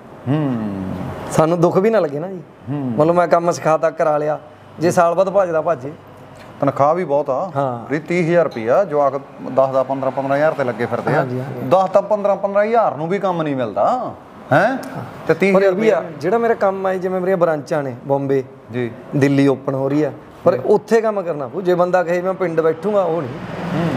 ਸਾਨੂੰ ਦੁੱਖ ਵੀ ਨਾ ਲੱਗੇ ਨਾ ਜੀ। ਮਤਲਬ ਮੈਂ ਕੰਮ ਸਿਖਾਤਾ, ਕਰਾ ਲਿਆ, ਜੇ ਸਾਲ ਬਾਅਦ ਭੱਜਦਾ ਭੱਜੇ। ਤਨਖਾਹ ਵੀ ਬਹੁਤ ਆ, ਹਾਂ ਤੀਹ ਹਜ਼ਾਰ ਰੁਪਇਆ, ਜਵਾਕ ਦਸ ਦਸ ਪੰਦਰਾਂ ਪੰਦਰਾਂ ਹਜ਼ਾਰ ਤੇ ਲੱਗੇ ਫਿਰਦੇ ਆ। ਦਸ ਤਾਂ ਪੰਦਰਾਂ ਪੰਦਰਾਂ ਹਜ਼ਾਰ ਨੂੰ ਵੀ ਕੰਮ ਨਹੀਂ ਮਿਲਦਾ ਹੈ, ਤੇ ਤੀਹ ਹਜ਼ਾਰ ਵੀ ਆ ਜਿਹੜਾ ਮੇਰਾ ਕੰਮ ਆ। ਜਿਵੇਂ ਮੇਰੀਆਂ ਬ੍ਰਾਂਚਾਂ ਨੇ ਬੰਬੇ ਜੀ, ਦਿੱਲੀ ਓਪਨ ਹੋ ਰਹੀ ਆ, ਪਰ ਉੱਥੇ ਕੰਮ ਕਰਨਾ ਪਊ। ਜੇ ਬੰਦਾ ਕਹੇ ਮੈਂ ਪਿੰਡ ਬੈਠੂਗਾ, ਉਹ ਨਹੀਂ।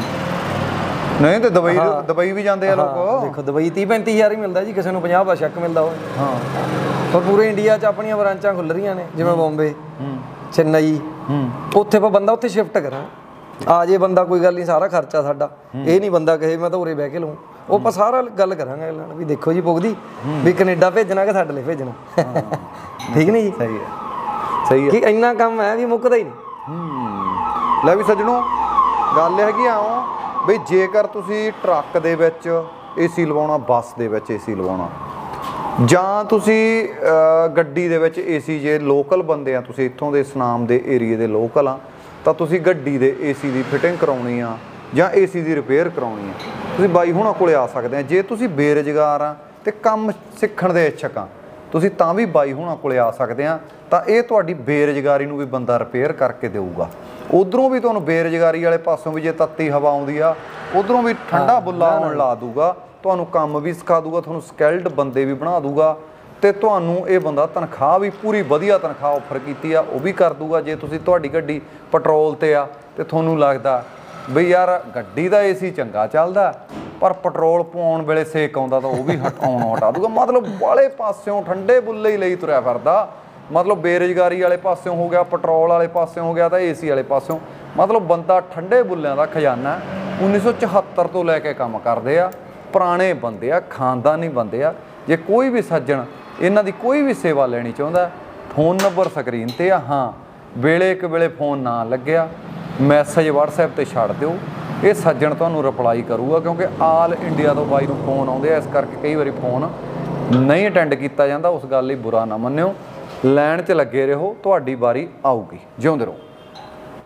ਨਹੀਂ ਤੇ ਦੁਬਈ ਦੁਬਈ ਵੀ ਜਾਂਦੇ ਆ ਲੋਕ। ਦੇਖੋ ਦੁਬਈ ਤੀਹ ਪੈਂਤੀ ਹਜ਼ਾਰ ਹੀ ਮਿਲਦਾ ਜੀ, ਕਿਸੇ ਨੂੰ ਪੰਜਾਹ ਦਾ ਸ਼ੱਕ ਮਿਲਦਾ ਹੋਵੇ। ਹਾਂ ਪਰ ਪੂਰੇ ਇੰਡੀਆ 'ਚ ਆਪਣੀਆਂ ਬ੍ਰਾਂਚਾਂ ਖੁੱਲ ਰਹੀਆਂ ਨੇ, ਜਿਵੇਂ ਬੰਬੇ, ਚੇਨਈ, ਉੱਥੇ ਆਪਾਂ ਬੰਦਾ ਉੱਥੇ ਸ਼ਿਫਟ ਕਰਾਂ, ਆ ਜੇ ਬੰਦਾ ਕੋਈ ਗੱਲ ਨਹੀਂ, ਸਾਰਾ ਖਰਚਾ ਸਾਡਾ। ਇਹ ਨਹੀਂ ਬੰਦਾ ਕਹੇ ਮੈਂ ਤਾਂ ਉਰੇ ਬਹਿ ਕੇ ਲਊਂ, ਉਹ ਆਪਾਂ ਸਾਰਾ ਗੱਲ ਕਰਾਂਗੇ ਨਾਲ ਵੀ ਦੇਖੋ ਜੀ ਪੁੱਗਦੀ ਵੀ ਕੈਨੇਡਾ ਭੇਜਣਾ ਕਿ ਸਾਡੇ ਲਈ ਭੇਜਣਾ। ਠੀਕ ਨਹੀਂ ਜੀ? ਸਹੀ ਹੈ, ਸਹੀ ਹੈ। ਕਿ ਇੰਨਾ ਕੰਮ ਹੈ ਵੀ ਮੁੱਕਦਾ ਹੀ ਨਹੀਂ। ਲੈ ਵੀ ਸੱਜਣੋ, ਗੱਲ ਹੈਗੀ ਆ ਬਈ ਜੇਕਰ ਤੁਸੀਂ ਟਰੱਕ ਦੇ ਵਿੱਚ ਏਸੀ ਲਵਾਉਣਾ, ਬੱਸ ਦੇ ਵਿੱਚ ਏਸੀ ਲਵਾਉਣਾ, ਜਾਂ ਤੁਸੀਂ ਗੱਡੀ ਦੇ ਵਿੱਚ ਏਸੀ, ਜੇ ਲੋਕਲ ਬੰਦੇ ਆ ਤੁਸੀਂ ਇੱਥੋਂ ਦੇ ਸੁਨਾਮ ਦੇ ਏਰੀਏ ਦੇ ਲੋਕਲ ਆ, ਤਾਂ ਤੁਸੀਂ ਗੱਡੀ ਦੇ ਏਸੀ ਦੀ ਫਿਟਿੰਗ ਕਰਾਉਣੀ ਆ ਜਾਂ ਏਸੀ ਦੀ ਰਿਪੇਅਰ ਕਰਾਉਣੀ ਆ, ਤੁਸੀਂ ਬਾਈ ਹੁਣਾਂ ਕੋਲੇ ਆ ਸਕਦੇ ਆ। ਜੇ ਤੁਸੀਂ ਬੇਰੁਜ਼ਗਾਰ ਆ ਤੇ ਕੰਮ ਸਿੱਖਣ ਦੇ ਇੱਛੁਕ ਆ, ਤੁਸੀਂ ਤਾਂ ਵੀ ਬਾਈ ਹੁਣਾਂ ਕੋਲੇ ਆ ਸਕਦੇ ਆ। ਤਾਂ ਇਹ ਤੁਹਾਡੀ ਬੇਰੁਜ਼ਗਾਰੀ ਨੂੰ ਵੀ ਬੰਦਾ ਰਿਪੇਅਰ ਕਰਕੇ ਦੇਊਗਾ। ਉਧਰੋਂ ਵੀ ਤੁਹਾਨੂੰ ਬੇਰੁਜ਼ਗਾਰੀ ਵਾਲੇ ਪਾਸੋਂ ਵੀ ਜੇ ਤੱਤੀ ਹਵਾ ਆਉਂਦੀ ਆ, ਉਧਰੋਂ ਵੀ ਠੰਡਾ ਬੁੱਲਾ ਆਉਣ ਲਾ ਦੂਗਾ, ਤੁਹਾਨੂੰ ਕੰਮ ਵੀ ਸਿਖਾ ਦੂਗਾ, ਤੁਹਾਨੂੰ ਸਕਿਲਡ ਬੰਦੇ ਵੀ ਬਣਾ ਦੂਗਾ ਤੇ ਤੁਹਾਨੂੰ ਇਹ ਬੰਦਾ ਤਨਖਾਹ ਵੀ ਪੂਰੀ ਵਧੀਆ ਤਨਖਾਹ ਆਫਰ ਕੀਤੀ ਆ ਉਹ ਵੀ ਕਰ ਦੂਗਾ। ਜੇ ਤੁਸੀਂ ਤੁਹਾਡੀ ਗੱਡੀ ਪੈਟਰੋਲ ਤੇ ਆ ਤੇ ਤੁਹਾਨੂੰ ਲੱਗਦਾ ਬਈ ਯਾਰ ਗੱਡੀ ਦਾ ਏਸੀ ਚੰਗਾ ਚੱਲਦਾ ਪਰ ਪੈਟਰੋਲ ਪਵਾਉਣ ਵੇਲੇ ਸੇਕ ਆਉਂਦਾ ਤਾਂ ਉਹ ਵੀ ਹਟਾਉਣੋਂ ਹਟਾ ਦੂਗਾ। ਮਤਲਬ ਵਾਲੇ ਪਾਸਿਓਂ ਠੰਡੇ ਬੁੱਲੇ ਹੀ ਲਈ ਤੁਰਿਆ ਫਿਰਦਾ। ਮਤਲਬ ਬੇਰੁਜ਼ਗਾਰੀ ਵਾਲੇ ਪਾਸਿਓਂ ਹੋ ਗਿਆ, ਪੈਟਰੋਲ ਵਾਲੇ ਪਾਸਿਓਂ ਹੋ ਗਿਆ ਤਾਂ ਏਸੀ ਵਾਲੇ ਪਾਸਿਓਂ। ਮਤਲਬ ਬੰਦਾ ਠੰਡੇ ਬੁੱਲਿਆਂ ਦਾ ਖਜ਼ਾਨਾ ਉੱਨੀ ਸੌ ਚੁਹੱਤਰ ਤੋਂ ਲੈ ਕੇ ਕੰਮ ਕਰਦੇ ਆ। ਪੁਰਾਣੇ ਬੰਦੇ ਆ, ਖਾਨਦਾਨੀ ਬੰਦੇ ਆ। ਜੇ ਕੋਈ ਵੀ ਸੱਜਣ ਇਹਨਾਂ ਦੀ ਕੋਈ ਵੀ ਸੇਵਾ ਲੈਣੀ ਚਾਹੁੰਦਾ, ਫੋਨ ਨੰਬਰ ਸਕਰੀਨ ਤੇ ਆ। ਹਾਂ, ਵੇਲੇ ਇੱਕ ਵੇਲੇ ਫੋਨ ਨਾ ਲੱਗਿਆ ਮੈਸੇਜ ਵਟਸਐਪ ਤੇ ਛੱਡ ਦਿਓ, ਇਹ ਸੱਜਣ ਤੁਹਾਨੂੰ ਰਿਪਲਾਈ ਕਰੂਗਾ। ਕਿਉਂਕਿ ਆਲ ਇੰਡੀਆ ਤੋਂ ਬਾਈ ਨੂੰ ਫੋਨ ਆਉਂਦੇ ਆ, ਇਸ ਕਰਕੇ ਕਈ ਵਾਰੀ ਫੋਨ ਨਹੀਂ ਅਟੈਂਡ ਕੀਤਾ ਜਾਂਦਾ। ਉਸ ਗੱਲ ਲਈ ਬੁਰਾ ਨਾ ਮੰਨਿਓ, ਲਾਈਨ 'ਚ ਲੱਗੇ ਰਹੋ, ਤੁਹਾਡੀ ਵਾਰੀ ਆਊਗੀ। ਜਿਉਂਦੇ ਰਹੋ।